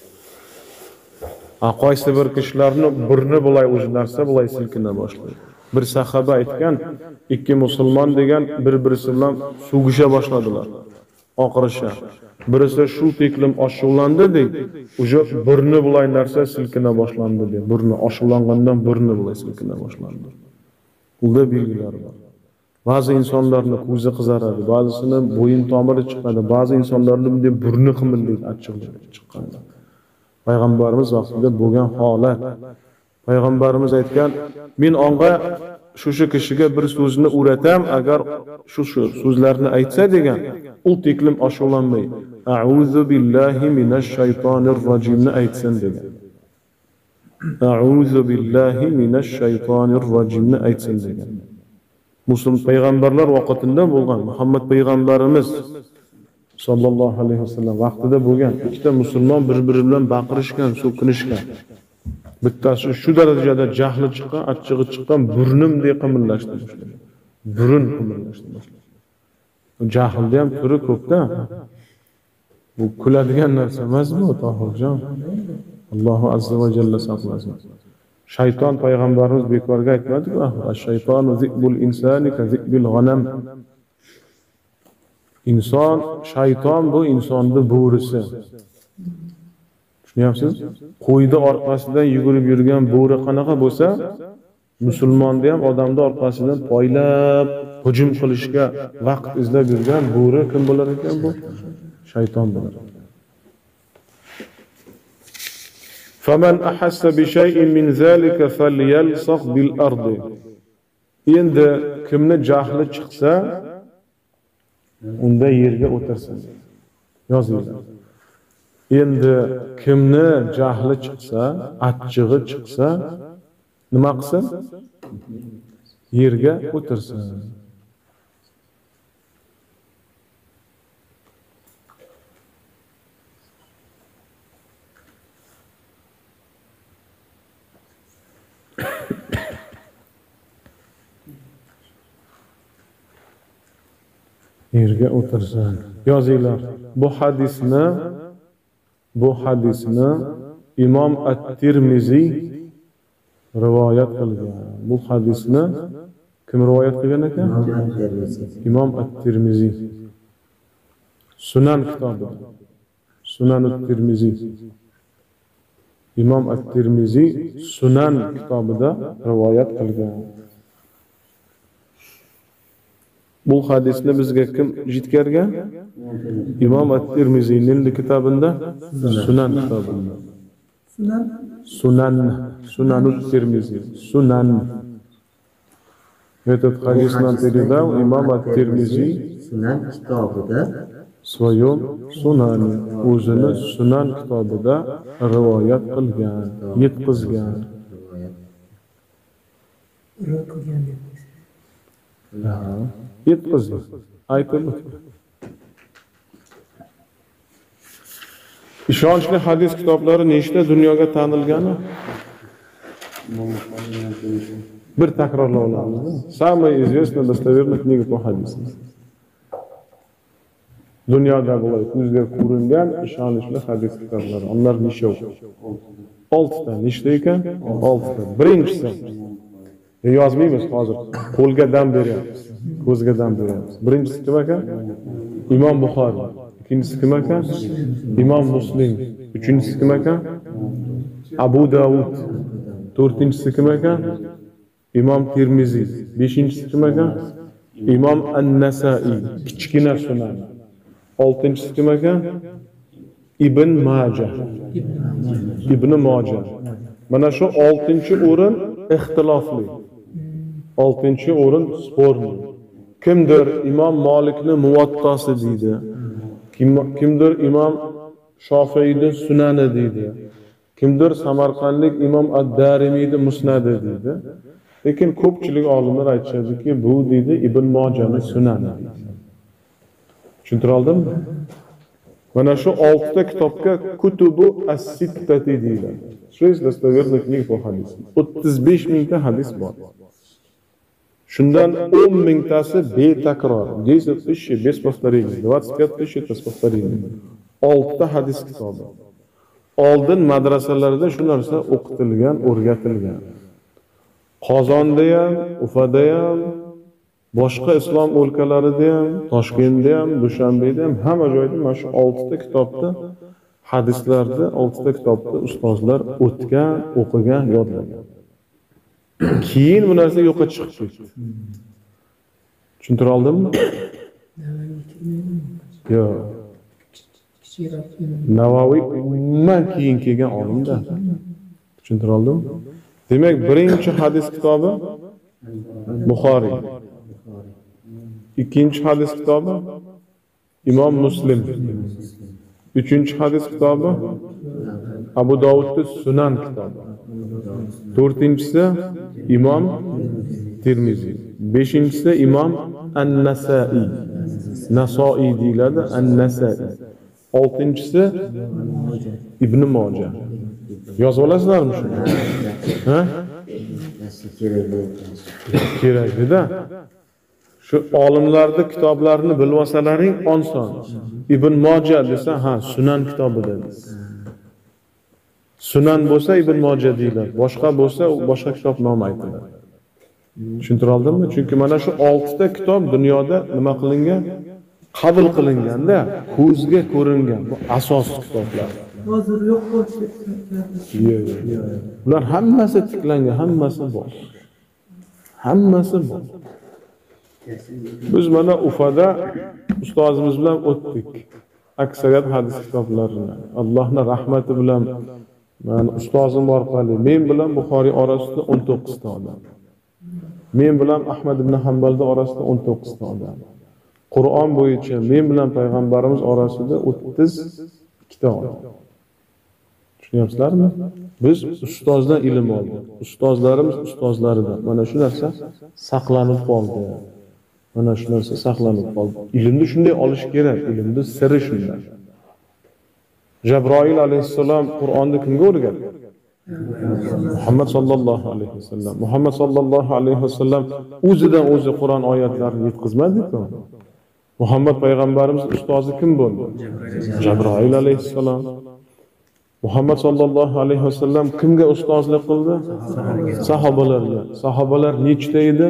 Qaysi bir kishilarni burni bulay o'zi narsa bulay silkina boshlaydi. Bir sahaba aytgan, ikki musulmon degan bir-birisi bilan sug'isha boshladilar. Oqirisha. Birisi shu teklim oshuvlandi deydi. O'sha burni bulay narsa silkina boshlandi deydi. Burni oshuvlangandan burni bulay silkina boshlandi. Bunda belgilar bor. Ba'zi insonlarni ko'zi qizaradi, ba'zisini bo'yin tomiri chiqadi, ba'zi insonlarni bunday burni qimillaydi, achchiqlik chiqqanda. Payg'ambarimiz vaqtida bo'lgan holat. Payg'ambarimiz aytgan, men onga shu kishiga bir so'zni o'ratam, agar shu so'zlarni aytsa degan, u teklim ashuvlanmay, a'udhu billahi minash shaytonir rojimni aytsin degan. A'udhu billahi minash shaytonir rojimni aytsin degan. Musulmon payg'ambarlar vaqtida bo'lgan, Muhammad payg'ambarimiz sallallohu alayhi vasallam vaqtida bo'lgan ikkita musulmon bir-biri bilan baqirishgan, so'kinishgan. Bittasi shu darajada jahli chiqqan, achchig'i chiqqan, burnimdek qimillashdi boshladi. Burun qimillashdi boshladi. Jahlda ham turi ko'pda. Bu kuladigan narsa emas bu, Tohirjon. Allohu azza va jalla saqlasin. Shayton payg'ambarimiz bekorga aytmadi-ku, "Ash-shaytonu zikbul insani ka zikbil g'anam." Inson, shayton bu insonning bo'risi. Tushunyapsiz? Qo'yni orqasidan yugurib yurgan bo'ri qanaqa bo'lsa, musulmonni ham odamning orqasidan poylab hujum qilishga vaqt izlab yurgan bo'ri kim bo'lar ekan bu? Shayton bo'lar. فَمَنْ أَحَسَّ بِشَيْءٍ مِنْ ذَلِكَ فَلْيَلْصَقْ بِالْأَرْضِ. Endi kimni jahli chiqsa, unda yerga o'tirsin. Yozinglar. Endi kimni jahli chiqsa, achchig'i chiqsa, nima qilsin? Yerga o'tirsin. Yerga o'tirsin. Yozinglar. Bu hadisni Imom At-Tirmiziy rivoyat qilgan. Bu hadisni kim rivoyat qilgan ekan? Imom At-Tirmiziy. Sunan kitobida. Sunan At-Tirmiziy. Imom At-Tirmiziy Sunan kitobida rivoyat qilgan. Bu hadisni bizga kim yetkazgan? Imom At-Tirmiziyning kitobida, Sunan kitobida. Sunan At-Tirmiziy. Sunan. Этот hadis нам передал Имам Ат-Тирмизи Sunan kitobida в своем Sunani. O'zini Sunan kitobida rivoyat qilgan, yetkazgan. Yetkazgan. Aytib o'tdi. Ishonchli hadis kitoblari nechta dunyoga tanilgani? Bir takrorlab olamiz. Самая известная достоверная книга по хадисам. Dunyoda bo'lay ko'zga ko'ringan ishonchli hadis kitoblari. Ular nechta? 6 ta. Nechta ekan? 6 ta. Birinchisi yozmaymiz hozir. Qo'lga dam beryapmiz. Ko'zga dam beryapmiz. Birinchisi kim ekan? Imom Buxoriy. İkincisi kim ekan? İmam Muslim. Üçüncüsü kim ekan? Abu Davud. Dördüncüsü kim ekan? imom Termiziy, 5-inchisi kim ekan? Imom An-Nasai, kichkina sunan. 6-inchisi kim ekan? Ibn Majah. Ibn Majah. Mana shu 6-o'rin ixtilofli. 6-o'rin sporli. Kimdir Imom Malikni Muvattasi deydi. Kimdir Imom Shofiyni Sunani deydi. Kimdir Samarqandlik Imom Ad-Darimiyni Musnadi deydi. Lekin ko'pchilik olimlar aytishadiki, bu deydi Ibn Majahning Sunani. Tushuntira oldimmi? Mana shu 6 ta kitobga kutubu as-sittati deyiladi. Shu dostoverniy kniga bu hadis. 35 mingta hadis bor. Shundan 10 mingtasi betakror. 10 тысяч без повторений, 25 тысяч без повторений. 6 ta hadis kitobi. Oldin madrasalarda shu narsa o'qitilgan, o'rgatilgan. Qozonda ham, Ufada ham, boshqa islom o'lkalarida ham, Toshkentda ham, Dushanbeda ham hamma joyda mana shu 6 ta kitobda hadislarda 6 ta kitobda ustozlar o'tgan, o'qigan, yodlagan. Keyin bu narsa yo'qqa chiqib ketdi. Tushuntira oldimmi? Yo'q. Navoiy umuman keyin kelgan olimda. Tushuntira oldimmi? Demak, birinchi hadis kitobi Buxoriy. Ikkinchi hadis kitobi Imom Muslim. Uchinchi hadis kitobi Abu Dovudning Sunan kitobi. To'rtinchisi Imom Termiziy. Beshinchisi Imom An-Nasai. Nasoi deyiladi, An-Nasai. Oltinchisi Ibn Majah. Yozib olasizlarmi shuni? Ha? Kerakda. Shu olimlarning kitoblarini bilib olsalaring oson. Ibn Majah desa, ha, Sunan kitobi deymiz. Sunan bo'lsa Ibn Majah deyiladi. Boshqa bo'lsa boshqa kitob nomi aytiladi. Tushuntira oldimmi? Chunki mana shu 6 ta kitob dunyoda nima qilingan? Qabul qilinganda, ko'zga ko'ringan bu asosiy kitoblar. Hozir yo'q bo'lsa. Ular hammasi tiklangan, hammasi bor. Hammasi bor. Biz mana Ufada ustozimiz bilan o'tdik. Aksariyat hadis kitoblarini. Allohning rahmati bilan men ustozim orqali men bilan Buxoriy orasida 19 ta odam. Men bilan Ahmad ibn Hanbalda orasida 19 ta odam. Qur'on bo'yicha men bilan payg'ambarimiz orasida 32 ta odam. Tushunyapsizlarmi? Biz ustozdan ilm oldik. Ustozlarimiz ustozlaridan. Mana shu narsa saqlanib qoldi. Mana shu narsa saqlanib qoldi. Ilmni shunday olish kerak. Ilmning siri shunda. Jabroil alayhissalom Qur'onni kimga o'rgatdi? Muhammad sallallohu alayhi vasallam. Muhammad sallallohu alayhi vasallam o'zidan o'zi Qur'on oyatlarini yetkazmadi-ku. Muhammad payg'ambarimiz ustozi kim bo'ldi? Jabroil alayhissalom. Muhammad sallallohu alayhi vasallam kimga ustozlik qildi? Sahobalarga. Sahobalar nechta edi?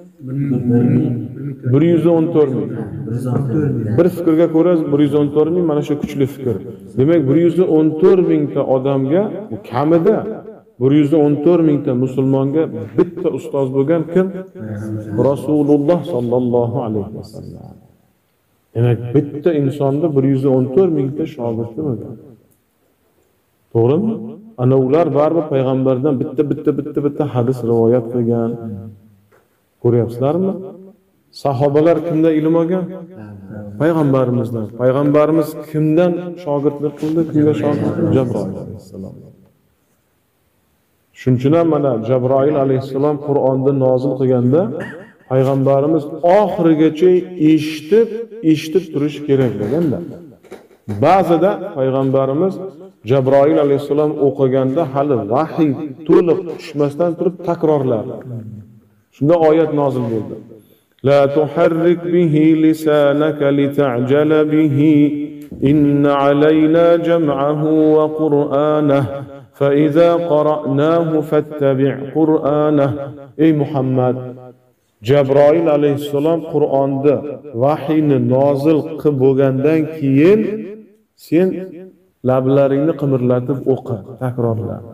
114 ming. Bir fikrga ko'ra 114 ming, mana shu kuchli fikr. Demak, 114 mingta odamga, kamida 114 mingta musulmonga bitta ustoz bo'lgan kim? Rasululloh sallallohu alayhi vasallam. Demak, bitta insonda 114 mingta shogirdi bo'lgan. To'g'rimi? Ana ular baribir payg'ambardan bitta hadis rivoyat qilgan. Ko'ryapsizlarmi? Sahobalar kimdan ilm olgan? Payg'ambarimizdan. Payg'ambarimiz kimdan shogirdlik qildi? Kimga shogird? Jabroil alayhissalom. Shuning uchun ham mana Jabroil alayhissalom Qur'onni nozil qilganda payg'ambarimiz oxirigacha eshitib turish kerak deganda. Ba'zida payg'ambarimiz Jabroil alayhissalom o'qiganda hali vahiy to'liq tushmasdan turib takrorlardi. Shunda oyat nozil bo'ldi. La tuharrik bihi lisanaka lita'jala bihi inna alayna jam'ahu wa qur'anahu fa idza qara'nahu fattabi' qur'anahu. Ey Muhammad, Jabroil alayhissalom Qur'onda vahiyni nozil qilib bo'lgandan keyin sen lablaringni qimirlatib o'qi, takrorla.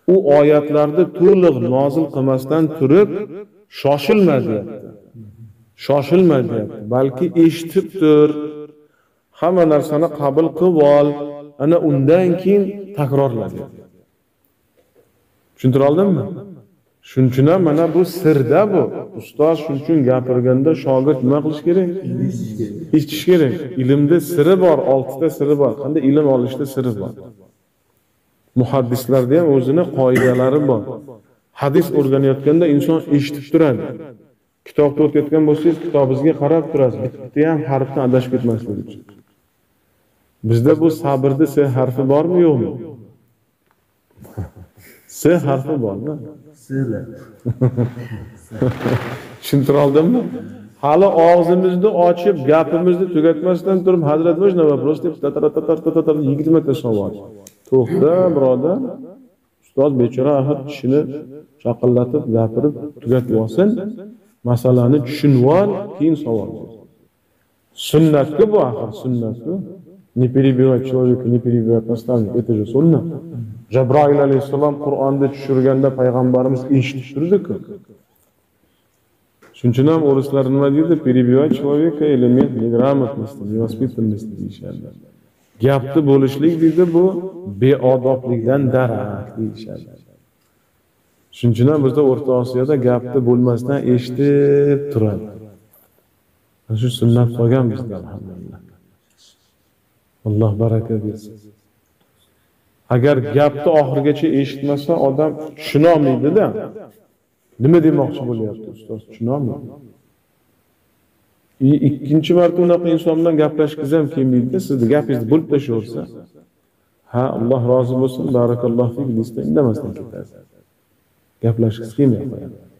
u oyatlarni to'liq nozil qilmasdan turib shoshilma deyapti. Shoshilma deyapti. Balki eshitib tur, hamma narsani qabul qilib ol, ana undan keyin takrorla deyapti. Tushuntira oldimmi? Shuning uchun ham mana bu sirda bu. Ustoz shuning uchun gapirganda shogird nima qilish kerak? Eshitish kerak. Ilmda siri bor, 6 ta siri bor. Qanday ilm olishda siri bor. Muhaddislarda ham o'zini qoidalari bor. Hadis o'rganayotganda inson eshitib turadi. Kitobni o'qiyotgan bo'lsangiz, kitobingizga qarab turasiz. Bitta ham harfdan adashib ketmaslik uchun. Bizda bu sabrda S harfi bormi, yo'qmi? S harfi bormi? Sizlar. Tushuntira oldimmi? Hali og'zimizni ochib, gapimizni tugatmasdan turib, hazrat mana вопрос deb tatar 20 ta savol. To'xta, birodar. Ustoz bechora ahad kishini chaqillatib, gapirib tugatib olsin, masalani tushunib ol, keyin savol ber. Sunnatku bu axir, sunnatku. Не перебивать человека, не перебивать наставника. Это же sunna. Jabroil alayhissalom Qur'onni tushirganda payg'ambarimiz eshitib turdi-ku. Shuning uchun ham o'rislar nima deydi? Перебивать человека элемент неграмотности, невоспитанности deyishadi. Gapni bo'lishlik deydi bu beodoblikdan darak deyishadi. Shuning uchun ham bizda O'rta Osiyoda gapni bo'lmasdan eshitib turadi. Shu sunnat qolgan bizda alhamdulillah. Alloh baraka bersin. Agar gapni oxirigacha eshitmasa odam tushuna olmaydi-da. Nima demoqchi bo'lyapti ustoz? Tushuna olmaydi. Ikkinchi marta unaqa inson bilan gaplashgiz ham kelmaydi. Sizni gapingizni bo'lib tashaversa, ha, Alloh rozi bo'lsin, barakallohu fik deysiz, indamasdan ketasiz. Gaplashgiz kelmaydi.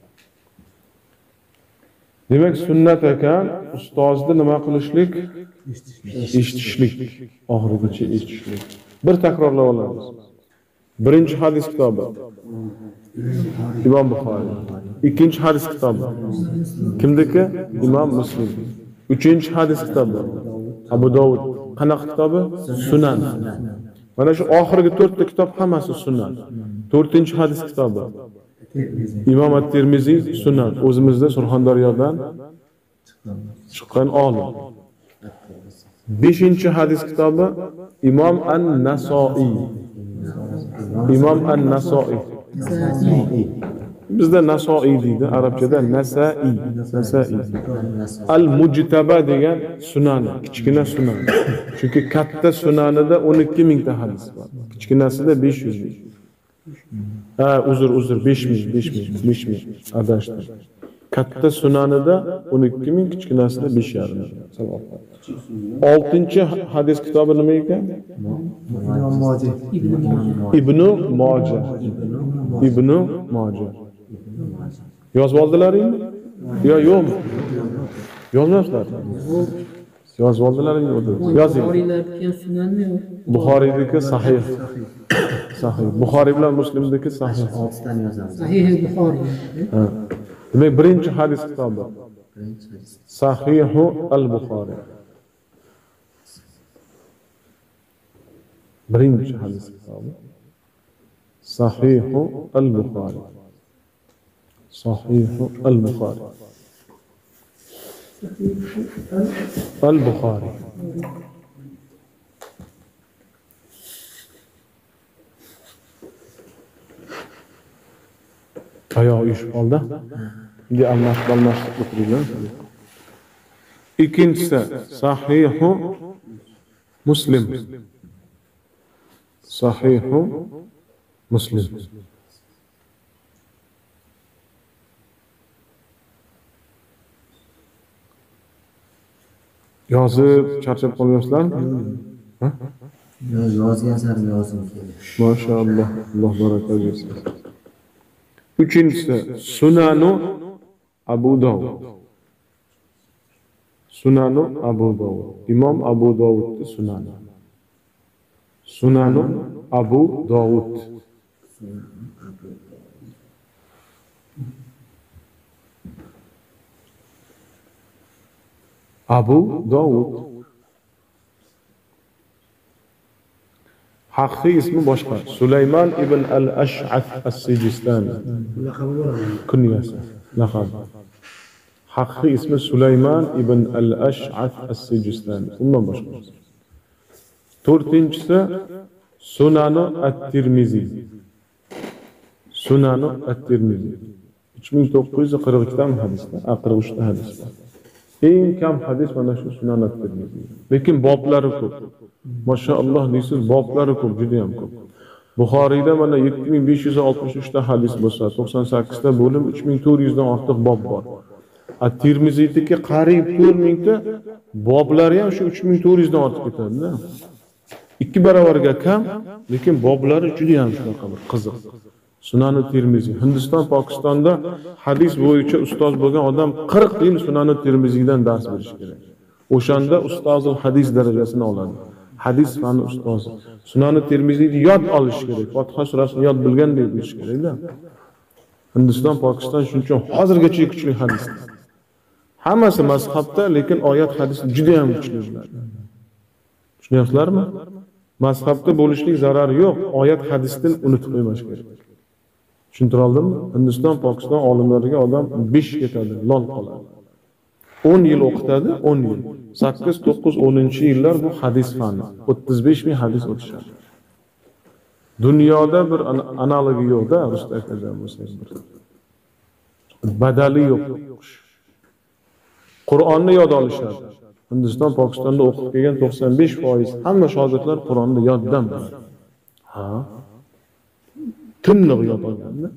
Demak, sunnat ekan, ustozni nima qilishlik? Eshitishlik. Oxirigacha eshitishlik. Bir takrorlab olamiz. Birinchi hadis kitobi Imom Buxoriy. Ikkinchi hadis kitobi kimniki? Imom Muslim. Uchinchi hadis kitobi Abu Dovud. Qanaqa kitobi? Sunan. Mana shu oxirgi 4 ta kitob hammasi sunan. 4-chi hadis kitobi Imom At-Tirmiziy Sunan. O'zimizda Surxondaryodan chiqqan olim. 5-chi hadis kitobi Imom An-Nasoiy. Imom An-Nasoiy. Bizda Nasoiy deydi, arabchada Nasai. Al-Mujtaba degan sunan, kichkina sunan. Chunki katta sunanida 12 ta hadis bor. Kichkinasida 500 ming. Ha, uzr, 5 ming. Adashdim. Katta sunanida 12 ming, kichkinasida 5,5 ming. Savob. 6-chi hadis kitobi nima ekan? Ibn Mojah. Yozib oldilaringmi? Yo'qmi? Yozmaslar. Yozib oldilaringmi? Yozing. Buxoriylarga sunanmi yo'q? Buxoriydagi sahih. Buxoriy bilan Muslimdagi sahih. 6 tani yozamiz. Sahih Buxoriy. Ha. Demak, birinchi hadis kitobi Sahihu al-Buxoriy. Birinchi hadis kitobi Sahihu al-Buxoriy. Sahihu al-Buxoriy. Al-Buxoriy. Oyoq uyushib qoldi. Endi almashib o'tiringlar. Ikkinchisi Sahihu Muslim. Sahihu Muslim. Yozib charchab qolmaysizlarmi? Ha? Yozgan sari yozim keldi. Maşallah. Alloh baraka bersin. Uchinchisi Sunanu Abu Dovud. Sunanu Abu Dovud. Imom Abu Dovudning sunani. Sunanu Abu Dovud. Abu Dovud. Haqiqiy ismi boshqa. Sulaymon ibn al-Ash'ath as-Sijistani. Laqabi bor. Kunyasi, laqab. Haqiqiy ismi Sulaymon ibn al-Ash'ath as-Sijistani. Undan boshqa. To'rtinchisi Sunanu at-Tirmizi. Sunanu at-Tirmizi. 3942 ta hadisda, 43 ta hadisda. Eng kam hadis mana shu Sunan at-Tirmizi. Lekin boblari ko'p. Maşallah deysiz, boblari ko'p, juda ham ko'p. Buxoriyda mana 7563 ta hadis bo'lsa, 98 ta bo'lim, 3400 dan ortiq bob bor. At-Tirmiziydagi qariyb 4000 ta boblari ham shu 3400 dan ortiq ketadi-da. 2 barobarga kam, lekin boblari juda ham shunaqa bir qiziq. Sunan at-Tirmizi. Hindiston, Pokistonda hadis bo'yicha ustoz bo'lgan odam 40 yil Sunan at-Tirmiziydan dars berish kerak. O'shanda ustozul hadis darajasini oladi. Hadis fani ustozi. Sunan at-Tirmiziyni yod olish kerak. Fotiha surasini yod bilgandek bilish kerak-da. Hindiston, Pokiston shuning uchun hozirgacha kuchli hadis. Hammasi mazhabda, lekin oyat hadis juda ham kuchli bo'ladi. Tushunyapsizlarmi? Mazhabda bo'lishlik zarari yo'q. Oyat hadisdan unutib qo'ymash kerak. Tushuntira oldimmi? Hindiston, Pokiston olimlariga odam 5 ketadi, lol qoladi. 10 yil o'qitadi, 10 yil. 8, 9, 10-yillar bu hadis fani. 35 ming hadis o'tishadi. Dunyoda bir analogi yo'q-da, Rustam akajon bo'lsangiz bir. Badali yo'q. Qur'onni yod olishadi. Hindiston, Pokistonda o'qib kelgan 95% hamma shogirdlar Qur'onni yoddan biladi. Ha? Tiniq yod olganda.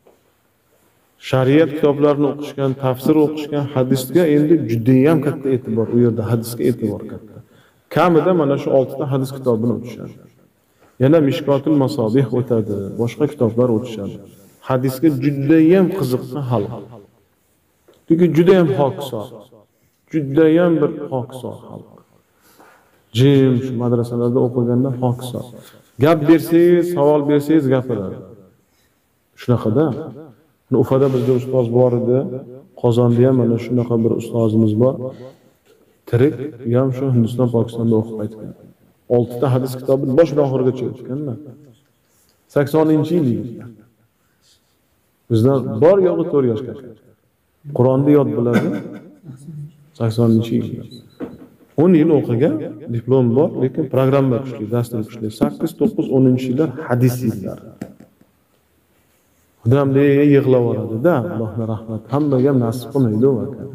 Shariat kitoblarini o'qishgan, tafsir o'qishgan, hadisga endi juda ham katta e'tibor, u yerda hadisga e'tibor katta. Kamida mana shu 6 ta hadis kitobini o'tishadi. Yana Mishkotul Masobih o'tadi, boshqa kitoblar o'tishadi. Hadisga juda ham qiziqqan xalq. Chunki juda ham hokisor. Juda ham bir hokisor xalq. Jim shu madrasalarda o'qiganda hokisor. Gap bersangiz, savol bersangiz gapiradi. Shunaqada. Ufada bizda ustoz bor edi. Qozonda ham mana shunaqa bir ustozimiz bor. Tirik, ham shu Hindiston, Pokistonda o'qib qaytgan. 6 ta hadis kitobini boshdan oxirigacha o'tganlar. 80-yil yigitlar. Bizdan bor yo'g'i 4 yoshga. Qur'onni yod biladi. 80-yil. 10 yil o'qigan, diplom bor, lekin programma kuchli, dastur kuchli. 8, 9, 10-yillar hadis yillar. Odam yig'lab oladi-da, Allohning rahmati hammaga ham nasib qilmaydi u aka.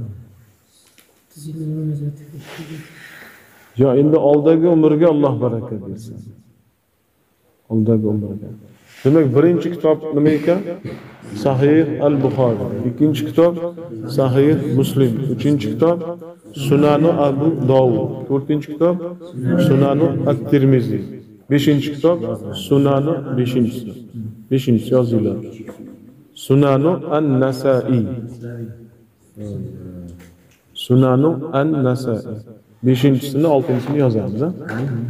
Yo, endi oldagi umrga Alloh baraka bersin. Oldagi umrga. Demak, birinchi kitob nima ekan? Sahih al-Buxoriy. Ikkinchi kitob Sahih Muslim. Uchinchi kitob Sunanu Abu Dovud. To'rtinchi kitob Sunanu at-Tirmizi. Beshinchi kitob Sunanu beshinchisi. Beshinchisi yozinglar. Sunanu an-Nasa'i. Sunanu an-Nasa'i. Beshinchisini, oltinchisini yozamiz, ha?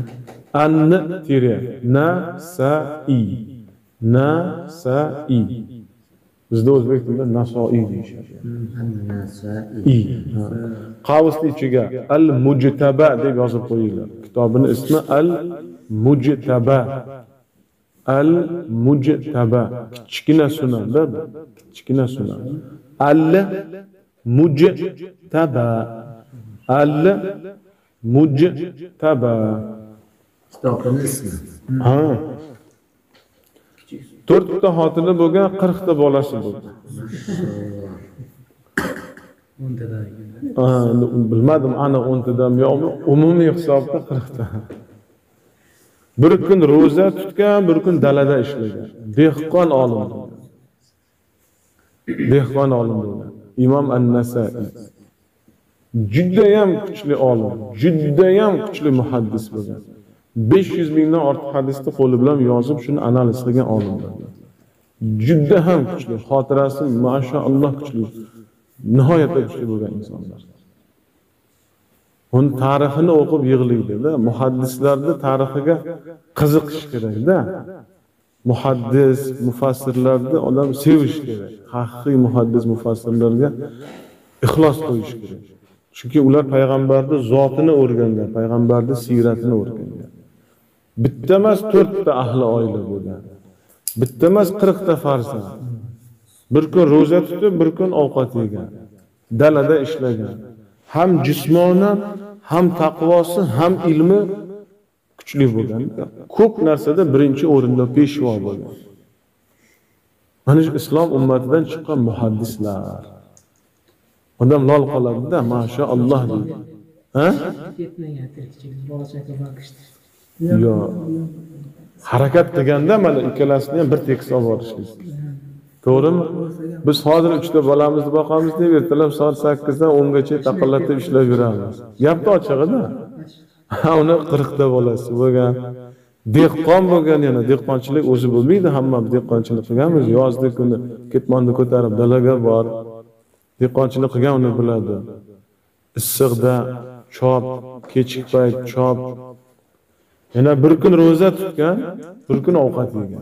An-Nasa'i. Nasa'i. Bizda o'zbek tilida Nasoiy deyishadi. Nasa'i. Qavsni ichiga Al-Mujtaba deb yozib qo'yinglar. Kitobining ismi Al-Mujtaba. Al-Mujtaba. Kichkina sunanda, kichkina sunan. Al-Mujtaba. Al-Mujtaba. Kitobining ismi. Ha. 4 ta xotini bo'lgan, 40 ta bolasi bo'lgan. 10 tadan. Bilmadim, ana 10 tadan yo'qmi? Umumiy hisobda 40 ta. Bir kun ro'za tutgan, bir kun dalada ishlagan. Dehqon olim. Dehqon olim bo'lgan. Imom An-Nasa'i. Juda ham kuchli olim, juda ham kuchli muhaddis bo'lgan. 500 mingdan ortiq hadisni qo'li bilan yozib, shuni analiz qilgan olimlar. Juda ham kuchli, xotirasi mashaalloh kuchli. Nihoyatda kuchli bo'lgan insonlar. Uning tarixini o'qib yig'laydi-da. Muhaddislarning tarixiga qiziqish kerak-da. Muhaddis, mufassirlarni odam sevish kerak. Haqiqiy muhaddis, mufassirlarga ixlos qo'yish kerak. Chunki ular payg'ambarning zotini o'rgangan, payg'ambarning siyratini o'rgangan. Bitta emas 4 ta ahli oila bo'lgan. Bitta emas 40 ta farzand. Bir kun ro'za tutib, bir kun ovqat yegan. Dalada ishlagan. Ham jismonan, ham taqvosi, ham ilmi kuchli bo'lgan. Ko'p narsada birinchi o'rinda peshvo bo'lgan. Mana shu islom ummatidan chiqqan muhaddislar. Odam lol qoladi-da, mashaalloh deydi. Ha? Yetmagan tirikchilik, bola-chaqa boqishdi. Yo. Harakat qilganda mana ikkalasini ham bir tekis olib borishimiz. To'g'rimi? Biz hozir 3 ta bolamizni boqamiz deb ertalab soat 8 dan 10 gacha taqillatib ishlab yuramiz. Gapni ochig'ida. Ha, uni 40 ta bolasi bo'lgan. Dehqon bo'lgan, yana dehqonchilik o'zi bo'lmaydi, hammamiz dehqonchilik qilganmiz. Yozda kuni ketmonni ko'tarib dalaga bor. Dehqonchilik qilgan uni biladi. Issiqda chop, kechki payt chop. Yana bir kun ro'za tutgan, bir kun ovqat yegan.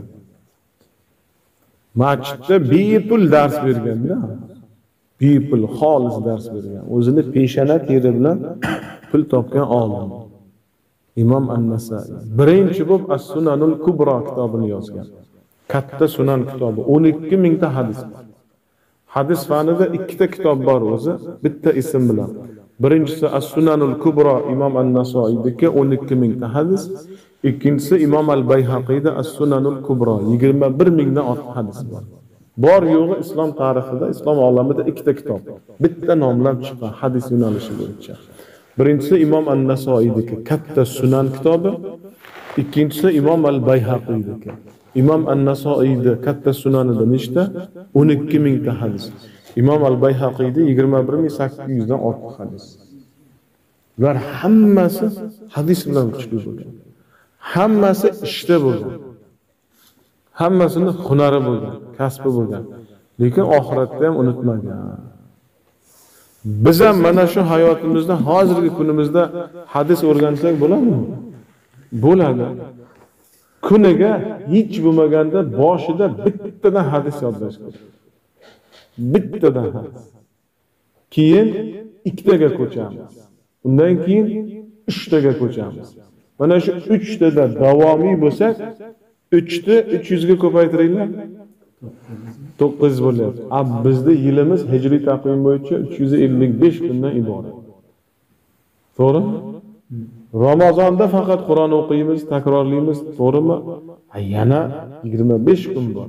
Masjidda bepul dars berganda, bepul xolis dars bergan. O'zini peshana teri bilan pul topgan olim. Imom An-Nasai. Birinchi bo'lib As-Sunanul Kubra kitobini yozgan. Katta sunan kitobi, 12 mingta hadis bor. Hadis fanida 2 ta kitob bor o'zi, bitta ism bilan. Birinchisi As-Sunanul Kubra Imom An-Nasoiydagi 12 mingta hadis, ikkinchisi Imom Al-Bayhaqiyda As-Sunanul Kubra 21 mingdan ortiq hadis bor. Bor yo'g'i islom tarixida, islom olamida 2 ta kitob. Bitta nomlab chiqqan hadis yo'nalishi bo'yicha. Birinchisi Imom An-Nasoiydagi katta sunan kitobi, ikkinchisi Imom Al-Bayhaqiyda. Imom An-Nasoiyda katta sunanida nechta? 12 mingta hadis. Imom Al-Bayhaqiyda 21800 dan ortiq hadis. Ular hammasi hadis bilan kuchli bo'lgan. Hammasi ishda bo'lgan. Hammasini hunari bo'lgan, kasbi bo'lgan. Lekin oxiratda ham unutmagan. Biz ham mana shu hayotimizda, hozirgi kunimizda hadis o'rgansak bo'ladimi? Bo'ladi. Kuniga hech bo'lmaganda boshida bittadan hadis yodlash kerak. Bittadan hadis. Keyin 2 taga ko'chamiz. Undan keyin 3 taga ko'chamiz. Mana shu 3 tada davomiy bo'lsak, 3 ta 300 ga ko'paytiringlar. 900 bo'lyapti. Bizda yilimiz hijriy taqvim bo'yicha 355 kundan iborat. To'g'rimi? Ramazonda faqat Qur'on o'qiymiz, takrorlaymiz, to'g'rimi? Yana 25 kun bor.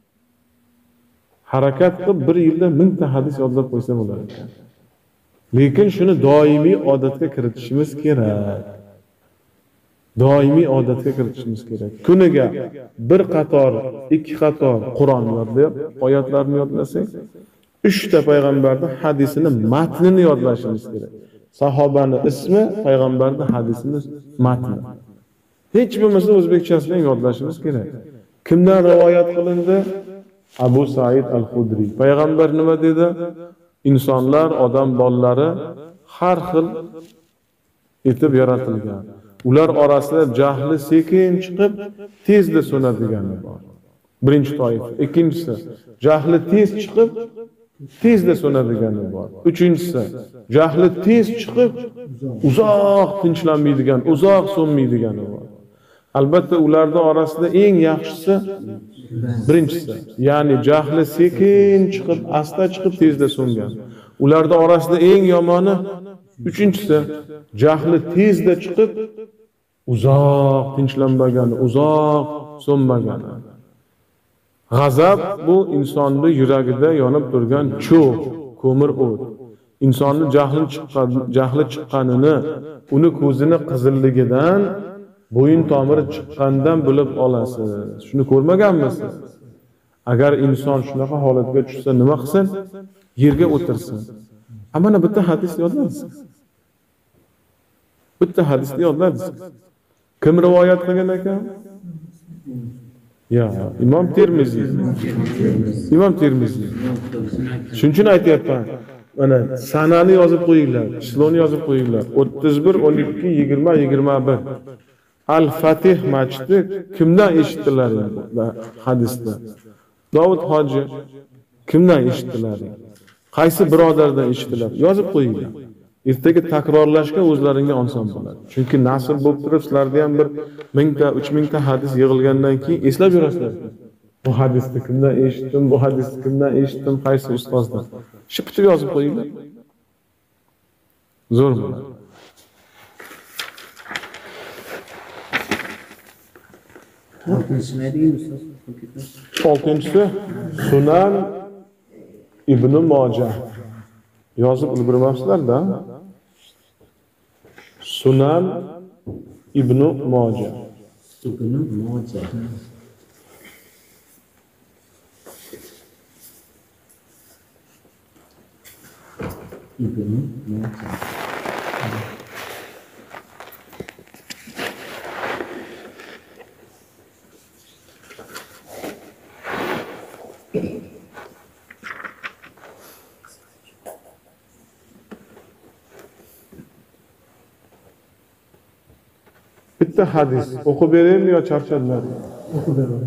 Harakat qilib bir yilda 1000 ta hadis yodlab qo'ysa bo'lar ekan. Lekin shuni doimiy odatga kiritishimiz kerak. Doimiy odatga kiritishimiz kerak. Kuniga bir qator, 2 qator Qur'on yodlab, oyatlarni yodlasak, 3 ta payg'ambarning hadisini matnini yodlashimiz kerak. Sahobani ismi, payg'ambarning hadisini matni. Hech bo'lmasa o'zbekchasini yodlashimiz kerak. Kimdan rivoyat qilindi? Abu Said al-Khudri. Payg'ambar nima dedi? İnsanlar, odam bolalari har xil etib yaratilgan. Ular orasida jahli sekin chiqib, tezda so'nadigani bor. Birinchi toifa. Ikkinchisi, jahli tez chiqib, tezda so'nadigani bor. Uchinchisi, jahli tez chiqib, uzoq tinchlanmaydigan, uzoq so'nmaydigani bor. Albatta ularning orasida eng yaxshisi birinchisi, ya'ni jahli sekin chiqib, asta chiqib, tezda so'ngan. Ularning orasida eng yomoni uchinchisi, jahli tezda chiqib, uzoq tinchlanmagan, uzoq so'nmagan. G'azab bu insonning yuragida yonib turgan cho'g', ko'mir o't. Insonning jahli chiqqanini, uni ko'zini qizilligidan, bo'yin tomiri chiqqandan bilib olasiz. Shuni ko'rmaganmisiz? Agar inson shunaqa holatga tushsa, nima qilsin? Yerga o'tirsin. Mana bitta hadis yodladingiz. Bitta hadisni yodladingiz. Kim rivoyat qilgan ekan? Ya, Imom Termiziy. Imom Termiziy. Shuning uchun aytayapman. Mana sanani yozib qo'yinglar, isloni yozib qo'yinglar. 31, 12, 20, 21. Al-Fatih masjidi kimdan eshitdilar hadisda? Davud hoji kimdan eshitdilar? Qaysi birodardan eshitdilar? Yozib qo'yinglar. ertaga takrorlashga o'zlaringga oson bo'ladi. Chunki nasl bo'lib turib, sizlarda ham bir 1000 ta, 3000 ta hadis yig'ilgandan keyin eslab yurasizlar. Bu hadisni kimdan eshitdim, bu hadisni kimdan eshitdim, qaysi ustozdan. Shipitib yozib qo'yinglar. Zo'r bo'ladi. Oltinchisi Sunan Ibn Mojah. Yozib ulgurmabsizlar-da. Sunan Ibn Mojah. Ibn Mojah. Ibn Mojah. Bitta hadis o'qib beraymi yo charchadilar? O'qib beraman.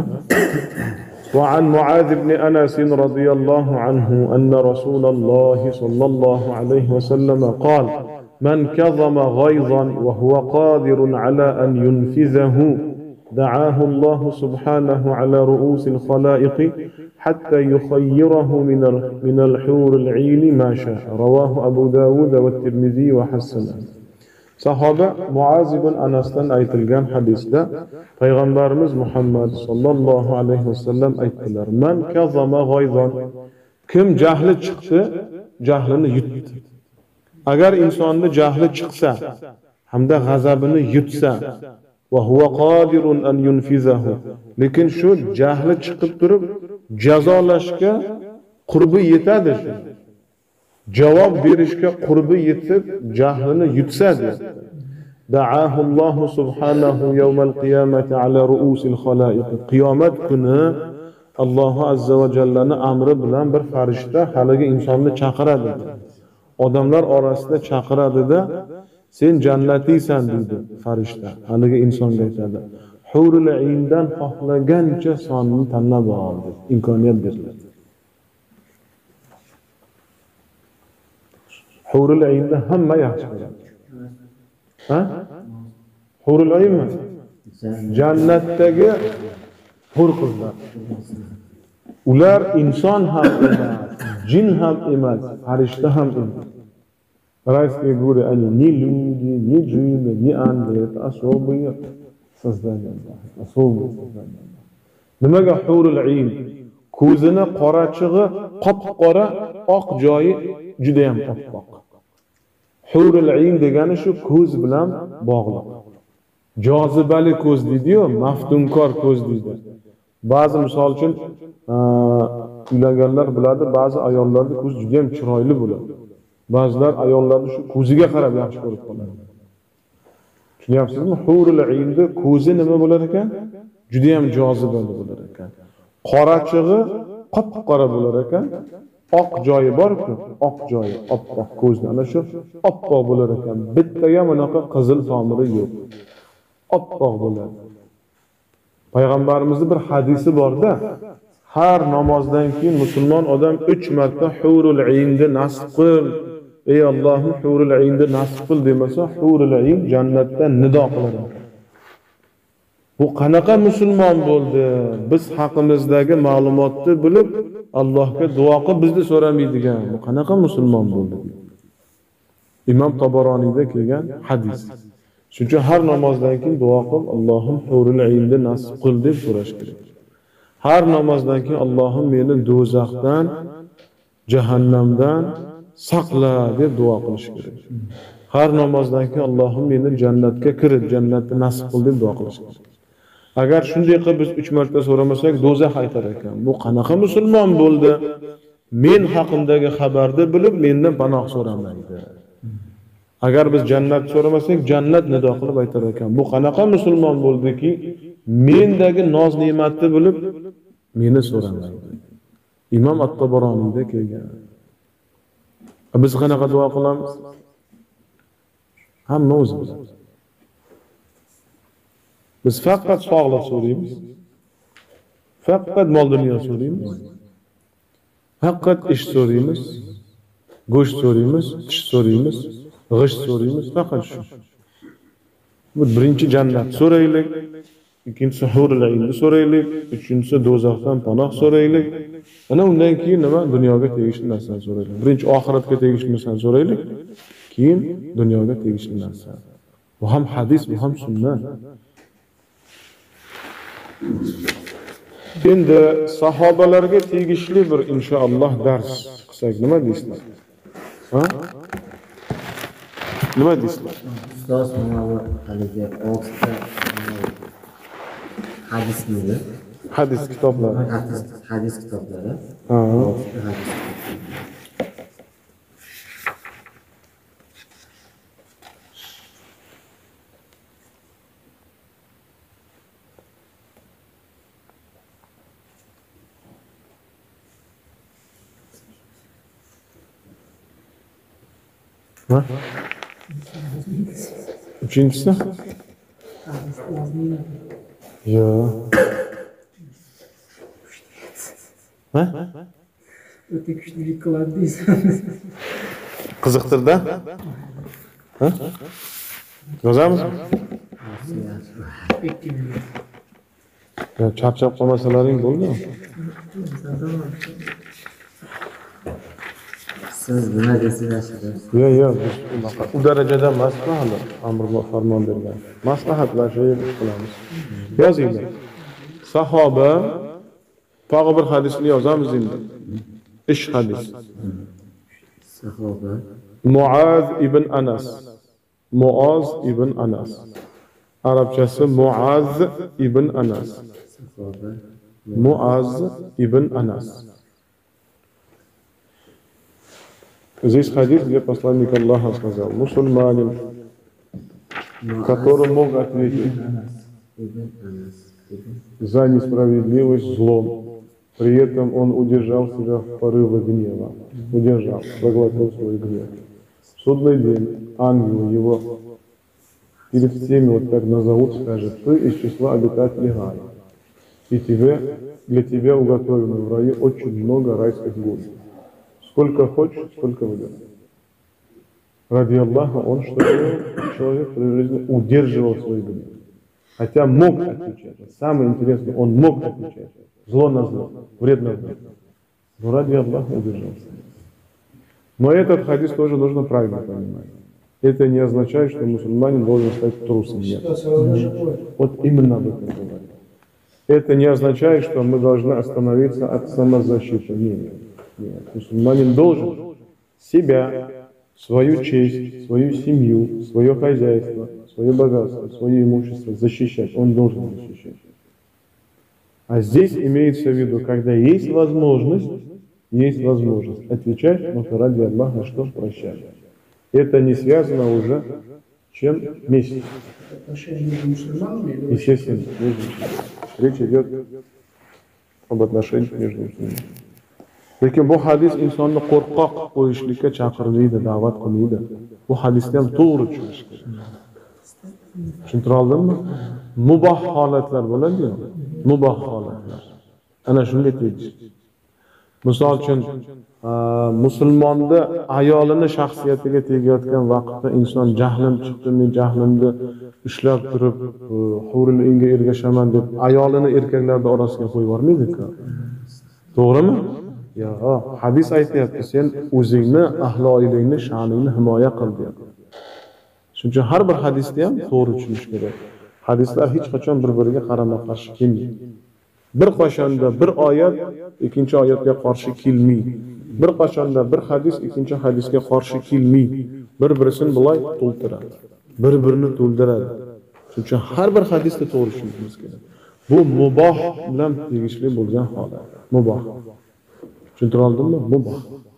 وعن معاذ بن أنس رضي الله عنه أن رسول الله صلى الله عليه وسلم قال: من كظم غيظا وهو قادر على أن ينفذه دعاه الله سبحانه على رؤوس الخلائق حتى يخيره من الحور العين ما شاء. رواه أبو داود والترمذي وحسنه. Sahoba Muaz ibn Anasdan aytilgan hadisda Payg'ambarimiz Muhammad sallallohu alayhi vasallam aytdilar: "Man kazama g'ayzon." Kim jahli chiqdi, jahlini yutdi. Agar insonning jahli chiqsa hamda g'azabini yutsa, va huwa qodirun an yunfizahu. Lekin shu jahli chiqib turib jazolashga qurbi yetadi. Javob berishga qurbi yetib jahlini yutsa deydi. Da'ahu Alloh subhanahu yawmal qiyamati ala ru'usil khalaiq. Qiyomat kuni Alloh azza va jallani amri bilan bir farishta haligi insonni chaqiradi. Odamlar orasida chaqiradi-da, sen jannatiysan deydi farishta. Haligi insonga aytadi: "Hurul ayndan xohlagancha sonini tanlab ol" deb imkoniyat beriladi. Hurul aynda hamma yaxshi ko'radi. Ha? Hurul aynmi? Jannatdagi hur qizlar. Ular inson ham emas, jin ham emas, farishta ham emas. Райские горы, они не люди, не джинны, не ангелы, это особые создания. Особые создания. Nimaga hurul ayn? Ko'zini qorachig'i qop-qora, oq joyi juda ham oppoq. Hurul ayn degani shu ko'z bilan bog'liq. Jozibali ko'z deydi-yu, maftunkor ko'z deydi. Ba'zi misol uchun uylanganlar biladi, ba'zi ayollarning ko'zi juda ham chiroyli bo'ladi. Ba'zilar ayollarni shu ko'ziga qarab yaxshi ko'rib qoladi. Tushunyapsizmi? Hurul aynda ko'zi nima bo'lar ekan? Juda ham jozibali bo'lar ekan. Qorachig'i qop-qora bo'lar ekan. Oq joyi bor-ku, oq joyi, oppoq ko'zni. Ana shu oppoq bo'lar ekan. Bittaga bunaqa qizil tomiri yo'q. Oppoq bo'ladi. Payg'ambarimizning bir hadisi bor-da, har namozdan keyin musulmon odam 3 marta hurul aynni nasib qil, ey Allohim hurul aynni nasib qil demasa, hurul ayn jannatdan nido qiladi. Bu qanaqa musulmon bo'ldi? Biz haqimizdagi ma'lumotni bilib, Allohga duo qilib bizni so'ramaydigan. Bu qanaqa musulmon bo'ldi? Imom Taboroniyda kelgan hadis. Shuning uchun har namozdan keyin duo qilib, Allohim hurul aynni nasib qil deb so'rash kerak. Har namozdan keyin Allohim meni do'zaxdan, jahannamdan saqla deb duo qilish kerak. Har namozdan keyin Allohim meni jannatga kirit, jannatni nasib qil deb duo qilish kerak. Agar shunday qilib biz 3 marta so'ramasak, do'zax aytar ekan. Bu qanaqa musulmon bo'ldi? Men haqimdagi xabarni bilib, mendan panoh so'ramaydi. Agar biz jannat so'ramasak, jannat nido qilib aytar ekan. Bu qanaqa musulmon bo'ldiki, mendagi noz ne'matni bilib meni so'ramaydi. Imom At-Taboroniyda kelgan. Biz qanaqa duo qilamiz? Hamma o'zi biladi. Biz faqat sog'lik so'raymiz. Faqat mol dunyo so'raymiz. Faqat ish so'raymiz. Go'sht so'raymiz, tish so'raymiz, g'isht so'raymiz, faqat shu. Bu birinchi jannat so'raylik, ikkinchisi hurul aynni so'raylik, uchinchisi do'zaxdan panoh so'raylik. Ana undan keyin nima? Dunyoga tegishli narsani so'raylik. Birinchi oxiratga tegishli narsani so'raylik, keyin dunyoga tegishli narsa. Bu ham hadis, bu ham sunnat. Endi sahobalarga tegishli bir inshaalloh dars qilsak nima deysizlar? Ha? Nima deysizlar? Ustoz mana bu haligi 6 hadisni Hadis kitoblari. hadis kitoblari. Ha. 6 hadis. Ha? Uchinchisi? Yo. Ha? O'ta kuchlilik qiladi deysiz. Qiziqtirdi? Ha? Yozamiz? Ya charchab qolmasalaring bo'ldi. Siz nima deysiz? Yo'q, u darajada emas hali. Amr va farmon bergan. Maslahatlashib qilamiz. Yozinglar. Sahoba tog'i bir hadisni yozamiz endi. Ish hadis. Sahoba Muaz ibn Anas. Muaz ibn Anas. Arabchasi Muaz ibn Anas. sahoba Muaz ibn Anas. Здесь хадис, где посланник Аллаха сказал: мусульманин, который мог ответить ibn Anas за несправедливость злом, при этом он удержал себя в порыве гнева, удержал, проглотил свой гнев. В судный день ангел его перед всеми вот так назовут, скажет: ты из числа обитателей рая, и для тебя уготовано в раю очень много райских гуль. Сколько хочешь, сколько выберешь. Ради Аллаха он что делал? Человек при жизни удерживал свой гнев. Хотя мог отвечать. Самое интересное, он мог отвечать. Зло на зло, вред на вред. Но ради Аллаха удержался. Но этот хадис тоже нужно правильно понимать. Это не означает, что мусульманин должен стать трусом. Нет. Вот именно об этом говорит. Это не означает, что мы должны остановиться от самозащиты. Нет. Нет. Мусульманин должен себя, свою честь, свою семью, свое хозяйство, свое богатство, свое имущество защищать. Он должен защищать. А здесь имеется в виду, когда есть возможность отвечать, но ради Аллаха что прощать. Это не связано уже чем месть. Отношения между мусульманами или Естественно, речь идет об отношениях между мусульманами. Lekin bu hadis insonni qo'rqoq qilib qo'yishlikka chaqirmaydi, da'vat qilmaydi. Bu hadisni ham to'g'ri tushunish kerak. Tushuntira oldimmi? Muboh holatlar bo'ladi-ku. Muboh holatlar. Ana shunga tegishli. Misol uchun, musulmonda ayolini shaxsiyatiga tegayotgan vaqtda inson jahlim chiqdimi, jahlimni ushlab turib, hurul inga ergashaman deb ayolini erkaklar orasiga qo'yib yubormaydi-ku. To'g'rimi? Yo'q, hadis aytayapti, sen o'zingni, ahli oilangni, sha'ningni himoya qil deyapti. Shuning uchun har bir hadisni ham to'g'ri tushunish kerak. Hadislar hech qachon bir-biriga qarama-qarshi kelmaydi. Bir qachonda bir oyat ikkinchi oyatga qarshi kelmaydi. Bir qachonda bir hadis ikkinchi hadisga qarshi kelmaydi. Bir-birini buloy to'ldiradi. Bir-birini to'ldiradi. Shuning uchun har bir hadisni to'g'ri tushunishimiz kerak. Bu muboh bilan tegishli bo'lgan holat. Muboh. Tushuntira oldimmi? Muboh.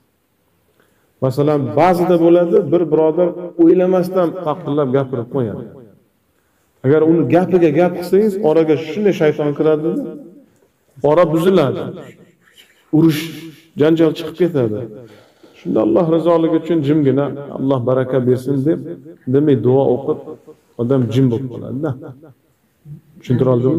Masalan, ba'zida bo'ladi, bir birodar o'ylamasdan taqdirlab gapirib qo'yadi. Agar uni gapiga gap qilsangiz, oraga shunday shayton kiradi, ora buziladi. Urush, janjal chiqib ketadi. Shunda Alloh rizoligi uchun jimgina Alloh baraka bersin deb demay duo o'qib, odam jim bo'lib qoladi-da. Tushuntira oldimmi?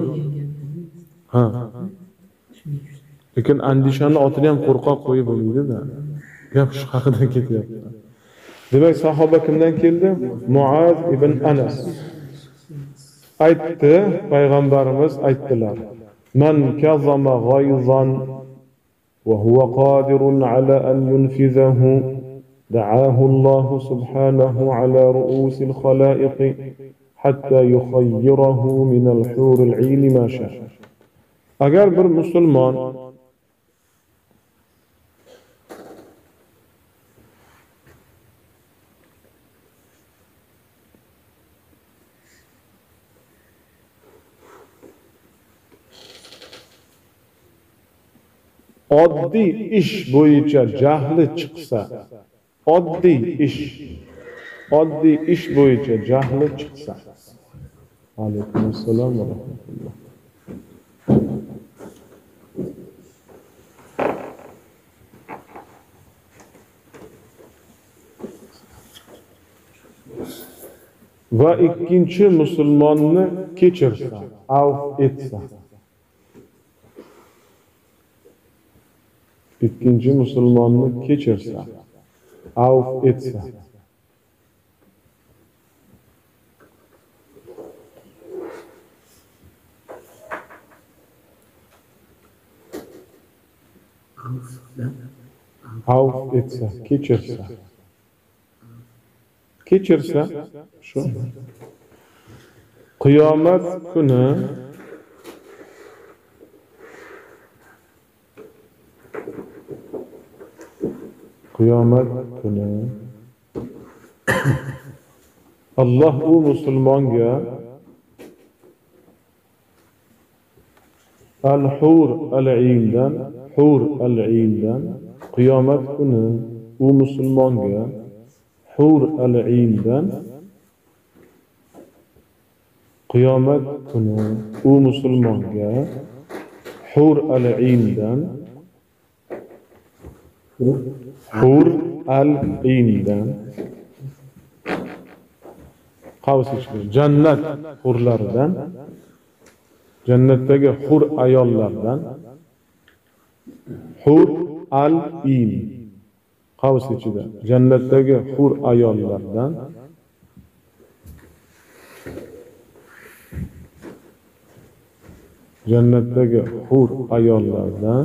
Ha. Lekin andishani otini ham qo'rqoq qo'yib bo'lmaydi-da. Gap shu haqida ketyapti. Demak, sahoba kimdan keldi? Muaz ibn Anas. Aytdi, payg'ambarimiz aytdilar. Man kazama g'ayzan wa huwa qadirun ala an yunfizahu da'ahu Allah subhanahu ala ru'usil khalaiq hatta yukhayyirahu min al-hur al-'ayn ma sha'a. Agar bir musulmon oddiy ish bo'yicha jahli chiqsa, oddiy ish bo'yicha jahli chiqsa. Alaykum assalom va rahmatulloh. Va ikkinchi musulmonni kechirsa, avf etsa. İkinci musulmonni kechirsa, avf etsa. Avf etsa, kechirsa, shu qiyomat kuni Allah u musulmonga al-hur al-'ayndan qiyomat kuni u musulmonga hur al-'ayndan qiyomat kuni u musulmonga hur al-'ayndan hur al-'ayndan qavs ichki jannat hurlaridan, jannatdagi hur ayollardan hur al-'ayn qavs ichida jannatdagi hur ayollardan jannatdagi hur ayollardan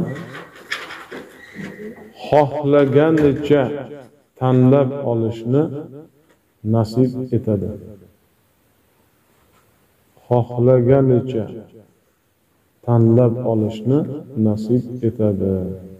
xohlaganicha tanlab olishni nasib etadi. Xohlaganicha tanlab olishni nasib etadi.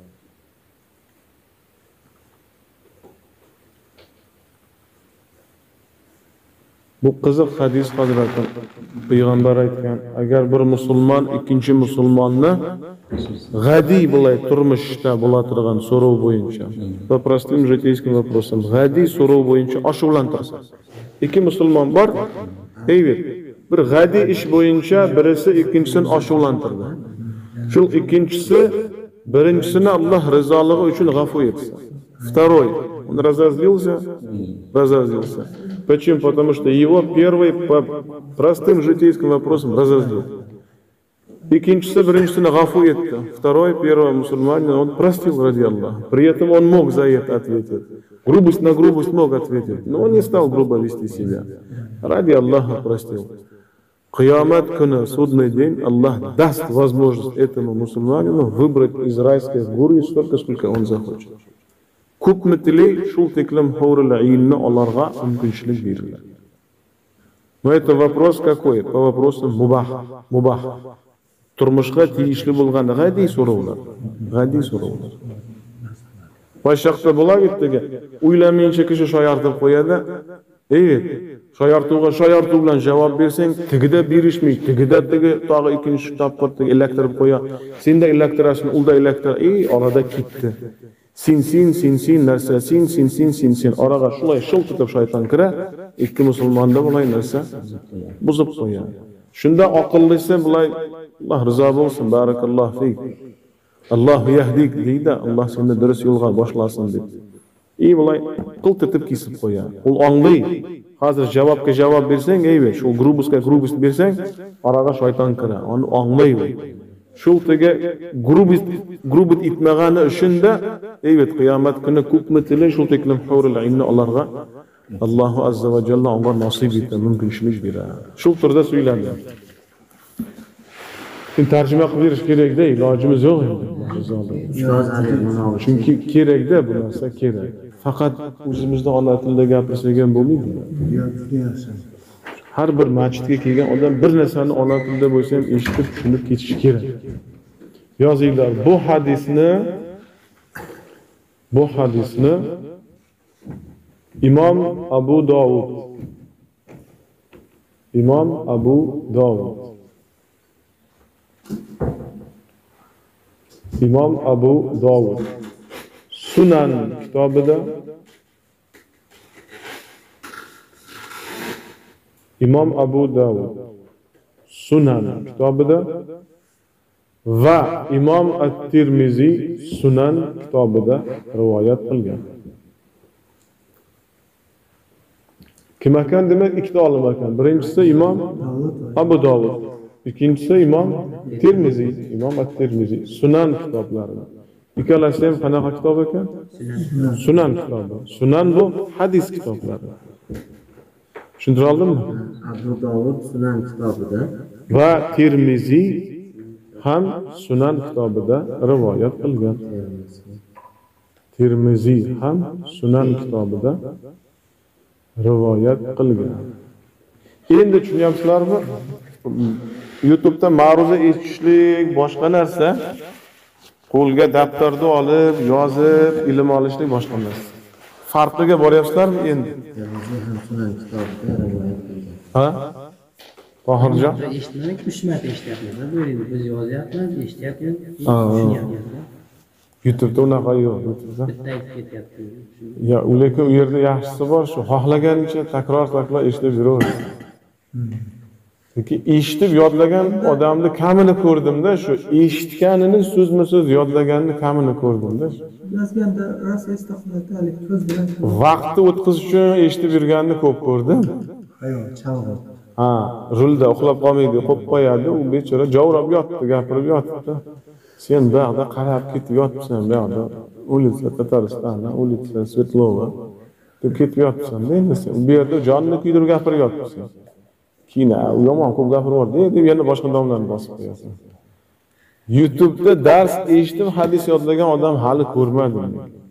Bu qiziq hadis hazratim. Payg'ambar aytgan, agar bir musulmon ikkinchi musulmonni g'adiy bo'lay turmushda bo'laturgan so'rov bo'yicha, va простым житейским вопросом, g'adiy so'rov bo'yicha ashuvlantirsa. Ikki musulmon bor, evet, bir g'adiy ish bo'yicha birisi ikkinchisini ashuvlantirdi. Shu ikkinchisi birinchisini Alloh rizoligi uchun g'afo etsa. Второй, он разозлился. Почему? Потому что его первый по простым житейским вопросам разозлил. Ikkinchisi birinchisini g'afo etdi. Второй, первый мусульманин, он простил ради Аллаха. При этом он мог за это ответить. Грубость на грубость мог ответить, но он не стал грубо вести себя. Ради Аллаха простил. Қиямат күні, судный день, Аллах даст возможность этому мусульманину выбрать из райских гор столько, сколько он захочет. Ko'pmi tilay shul teklem hurul aynni olarga mumkinchilik beriladi. Но это вопрос какой? По вопросу мубах. Turmushga tegishli bo'lgan g'adiy so'rovlar. Boshaqda bo'laverdi, uylanmayincha kishi shoyartib qo'yadi. Evet, shoyartuv bilan javob bersang, tigida berishmay, tigida tog'i ikkinchi tapqirga elektrib qo'ya. Senda elektrashni, ulda elektr, orada ketdi. Sin narsa, sin oraga shulay shul tutib shayton kira, ikki musulmonda bo'lay narsa buzib qo'yadi. Shunda aqllisi bo'lay, Alloh rizo bo'lsin, barakallohu fik. Alloh yahdik deydi, Alloh seni durust yo'lga boshlasin deb. Bo'lay qiltitib kesib qo'yadi. U anglay. Hozir javobga javob bersang, shu grubuska bersang, oraga shayton kira. Uni anglaydi. Şultaga grubit itmagani ishinde evet qiyomat kuni ko'pmi tili shul teklim hurul aynni ularga Alloh azza va jalla onga nasib etdi, mumkinchilik beradi. Shul turda so'ylandi. Sen tarjima qilib berish kerak-da, ilojimiz yo'q endi. Ustoz Ali Munoviy. Chunki kerak-da bu narsa kerak. Faqat o'zimizda ona tilida gapirsak ham bo'lmaydi. Yaxshi. Har bir masjidga kelgan odam bir narsani ona tilida bo'lsa ham eshitib, tushunib ketishi kerak. Yozinglar, bu hadisni Imom Abu Dovud Imom Abu Dovud Sunan kitobida Imom Abu Dovud Sunan kitobida va Imom At-Tirmizi Sunan kitobida rivoyat qilgan. Kim ekan demak ikkita olim ekan. Birinchisi Imom Abu Dovud, ikkinchisi Imom Tirmizi, Imom At-Tirmizi Sunan kitoblarida. Ikkalasi ham qanaqa kitob ekan? Sunan kitobi. Sunan bu hadis kitoblari. Tushuntira oldimmi? Abu Dovud Sunan kitobida Va Tirmizi ham Sunan kitobida rivoyat qilgan. Tirmizi ham Sunan kitobida rivoyat qilgan. Endi tushunyapsizlarmi? YouTube'da ma'ruza eshitishlik, boshqa narsa, qo'lga daftarni olib, yozib, ilm olishlik boshqa narsa. Farqiga boryapsizlarmi endi? Tirmiziy ham Sunan kitobida rivoyat qilgan. Ha? Tohirjon? Eshitmadik, tushunmadi eshityapmiz. Bo'ldi, biz yozyapmiz, eshityapmiz, tushunyapmiz. YouTube'da unaqa yo'q, YouTube'da. Bitta aytib ketyapti. Ya, lekin u yerda yaxshisi bor, shu xohlaganicha takror eshitib yuraverasiz. Chunki eshitib yodlagan odamni kamini ko'rdimda, shu eshitganini so'zma-so'z yodlaganini kamini ko'rdimda. Yozganda rosa istaqbollik so'z bilan Vaqtni o'tkazish uchun eshitib yurganini ko'p ko'rdim. ayol chalg'ib. Ha, rulda uxlab qolmaydi, qo'yib qo'yadi, u bechora javrab yotdi, gapirib yotdi. Sen bu yoqda qarab ketib yotibsan, bu yoqda улица Tatariston, улица Svetlova deb ketib yotibsan. Endi sen bu yerda jonni kuydirib gapirib yotibsan. Keyin u yomon ko'p gapirib deb yana boshqa domlarni bosib qo'yasan. YouTube'da dars eshitib hadis yodlagan odam hali ko'rmadim.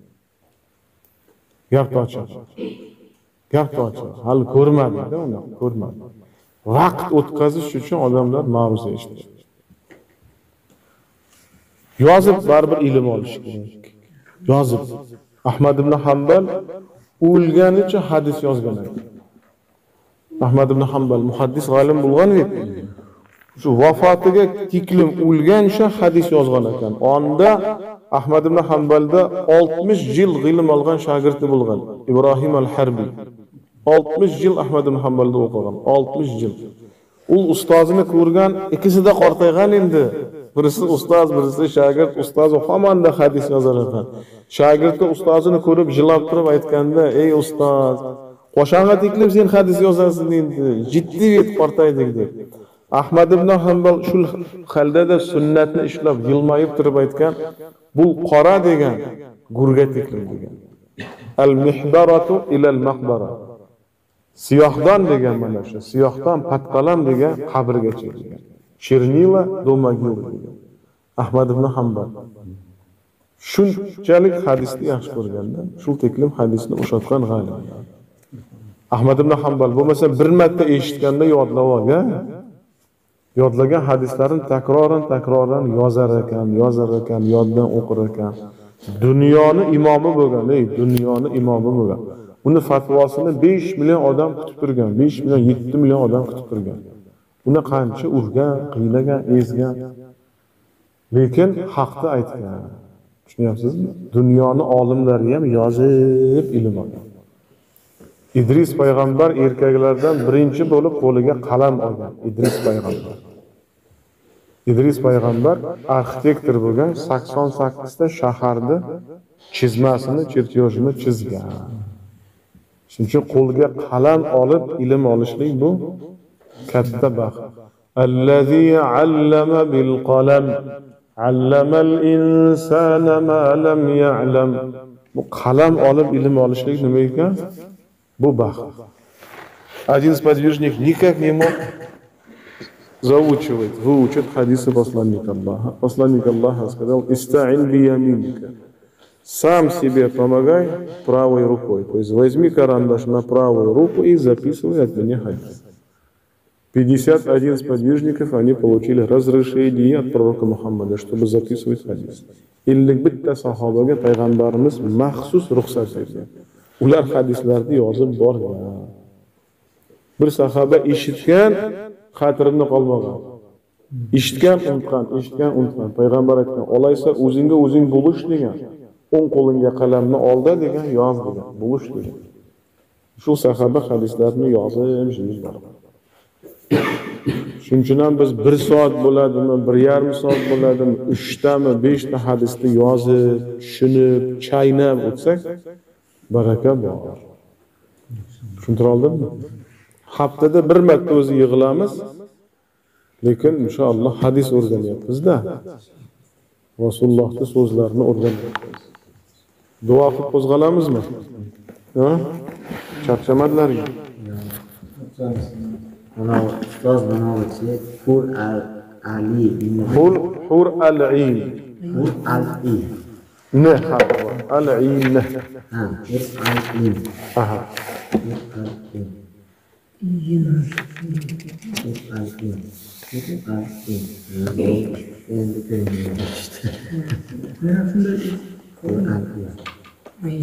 Gapni ochib. Hali ko'rmadim-da uni, ko'rmadim. Vaqt o'tkazish uchun odamlar ma'ruza eshitadi. Yozib baribir ilm olish kerak. Yozib. Ahmad ibn Hanbal o'lganicha hadis yozgan ekan. Ahmad ibn Hanbal muhaddis g'olim bo'lgan edi. Shu vafotiga tiklim o'lgancha hadis yozgan ekan. Onda Ahmad ibn Hanbalda 60 yil ilm olgan shogirdi bo'lgan. Ibrohim al-Harbiy. 60 yil Ahmad ibn Hanbalda o'qigan. 60 yil. U ustozini ko'rgan, ikkisida qortaygan endi. Birisi ustoz, birisi shogird. Ustoz hamanda hadis yozar ekan. Shogirdi ustozini ko'rib jilab turib aytganda, "Ey ustoz, qo'shanga tiklib sen hadis yozasan endi. Jiddiy et qortaydik" deb. Ahmad ibn Hanbal shu xaldada sunnatni ishlab yilmayib turib aytgan, "Bu qora degan, gurga tiklim degan. Al-mihbaratu ila al-maqbara." Siyohdan degan mana shu. Siyohdan patqalam degan qabrgacha degan. Chernila domagil degan. Ahmad ibn Hanbal shunchalik hadisni yaxshi ko'rganda, shu teklim hadisni o'shatgan g'olim. Ahmad ibn Hanbal bo'lmasa bir marta eshitganda yodlab olgan. Yodlagan hadislarni takroran yozar ekan, yoddan o'qir ekan. Dunyoni imomi bo'lgan, dunyoni imomi bo'lgan. Uni fatvosini 5 million odam kutib turgan, 5 million, 7 million odam kutib turgan. Uni qancha urgan, qiynagan, ezgan. Lekin haqni aytgan. Tushunyapsizmi? Dunyoni olimlari ham yozib ilm olgan. İdris payg'ambar erkaklardan birinchi bo'lib qo'liga qalam olgan. İdris payg'ambar arxitektor bo'lgan, 88 ta shaharni chizmasini, chertyojini chizgan. Shuning uchun qo'lga qalam olib ilm olishlik bu katta baxt. الذي علم بالقلم علم الإنسان ما لم يعلم. Bu qalam olib ilm olishlik nima ekan? Bu baxt. Один сподвижник никак не мог заучивать, выучить хадисы посланника Аллаха. Посланник Аллаха сказал: «Иста'ин бияминика». Сам себе помогай правой рукой. То есть возьми карандаш на правую руку и записывай от меня хадис. 51 сподвижников, они получили разрешение от пророка Мухаммада, чтобы записывать хадис. Illik bitta sahobaga payg'ambarimiz maxsus ruxsat bergan. Ular hadislarni yozib borgan. Bir sahoba eshitgan, xatirini qolmagan. Eshitgan, unutgan. Payg'ambar aytgan: "Olaysa o'zingga o'zing bo'lish" degan. O'ng qo'lingga qalamni oldi degan, yoz degan. Bo'lish degan. Shu sahoba hadislarni yozib borgan. Shuning uchun ham biz 1 soat bo'ladimi, 1,5 soat bo'ladimi, 3 tami, 5 ta hadisni yozib, tushunib, chaynab o'tsak, baraka bor. Tushuntira oldimmi? Haftada 1 marta o'zi yig'ilamiz, lekin inshaalloh hadis o'rganyapmiz-da. Rasulullohning so'zlarini o'rganyapmiz. Duo qilib qo'zg'alamizmi? Ha? Charchamadlarmi? Mana ustoz manavichi Hur al-Ali. Hur al-Ain. Hur al-Ali. Ne harfi var? Al-Ain. Ha, Hur al-Ali. Aha. Hur al-Ali. Hur al-Ali. Hur al-Ali. Endi ko'nglim ochdi. Hur al-Ali.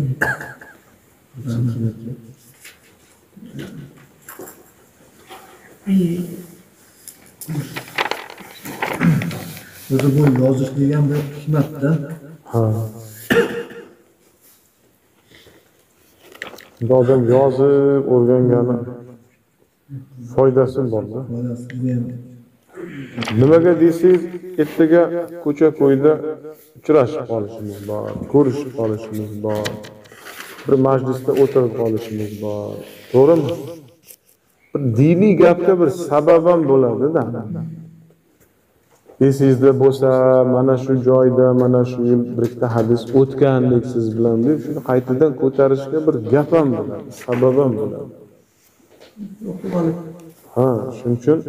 O'zi bu yozish degan bir hikmatda. Ha. Odam yozib o'rgangani foydasi borda. Foydasi judayam. Nimaga desangiz, ertaga ko'cha-ko'yda uchrashib qolishimiz bor, ko'rishib qolishimiz bor. Bir majlisda o'tirib qolishimiz bor. To'g'rimi? Bir diniy gapga bir sabab ham bo'ladi-da. Esingizda bo'lsa, mana shu joyda, mana shu yil bir ikkita hadis o'tganlik siz bilan deb shuni qaytadan ko'tarishga bir gap ham bo'ladi, sabab ham bo'ladi. Ha, shuning uchun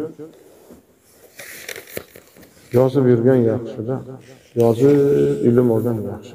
yozib yurgan yaxshi-da. Yozib ilm olgan yaxshi.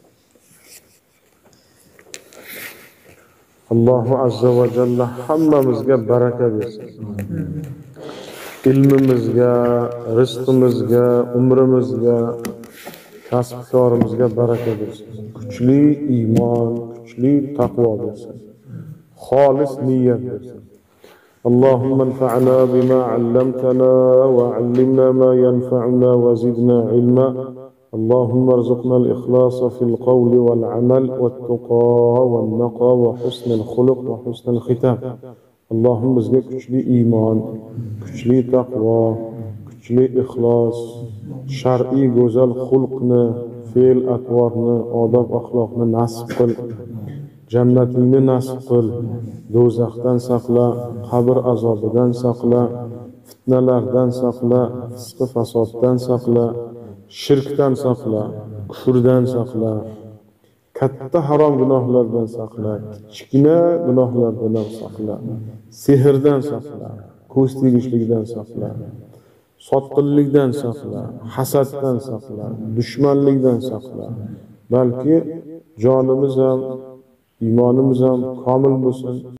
Allohu azza va jalla hammamizga baraka bersin. Ilmimizga, rizqimizga, umrimizga, kasb-korimizga baraka bersin. Kuchli iymon, kuchli taqvo bersin. Xolis niyat bersin. اللهم انفعنا بما علمتنا وعلمنا ما ينفعنا وزدنا علما. اللهم ارزقنا الإخلاص في القول والعمل والتقى والنقى وحسن الخلق وحسن الختام. اللهم bizga kuchli iymon, kuchli taqvo, kuchli ixlos, shar'iy go'zal xulqni, fe'l atvorni, odob axloqni nasib qil. Jannatingni nasib qil. Do'zaxdan saqla, qabr azobidan saqla, fitnalardan saqla, fisq fasoddan saqla, shirkdan saqla, kufrdan saqla, katta harom gunohlardan saqla, kichkina gunohlardan ham saqla, sehrdan saqla, ko'z tegishlikdan saqla, sotqinlikdan saqla, hasaddan saqla, dushmanlikdan saqla. Balki jonimiz ham, iymonimiz ham komil bo'lsin.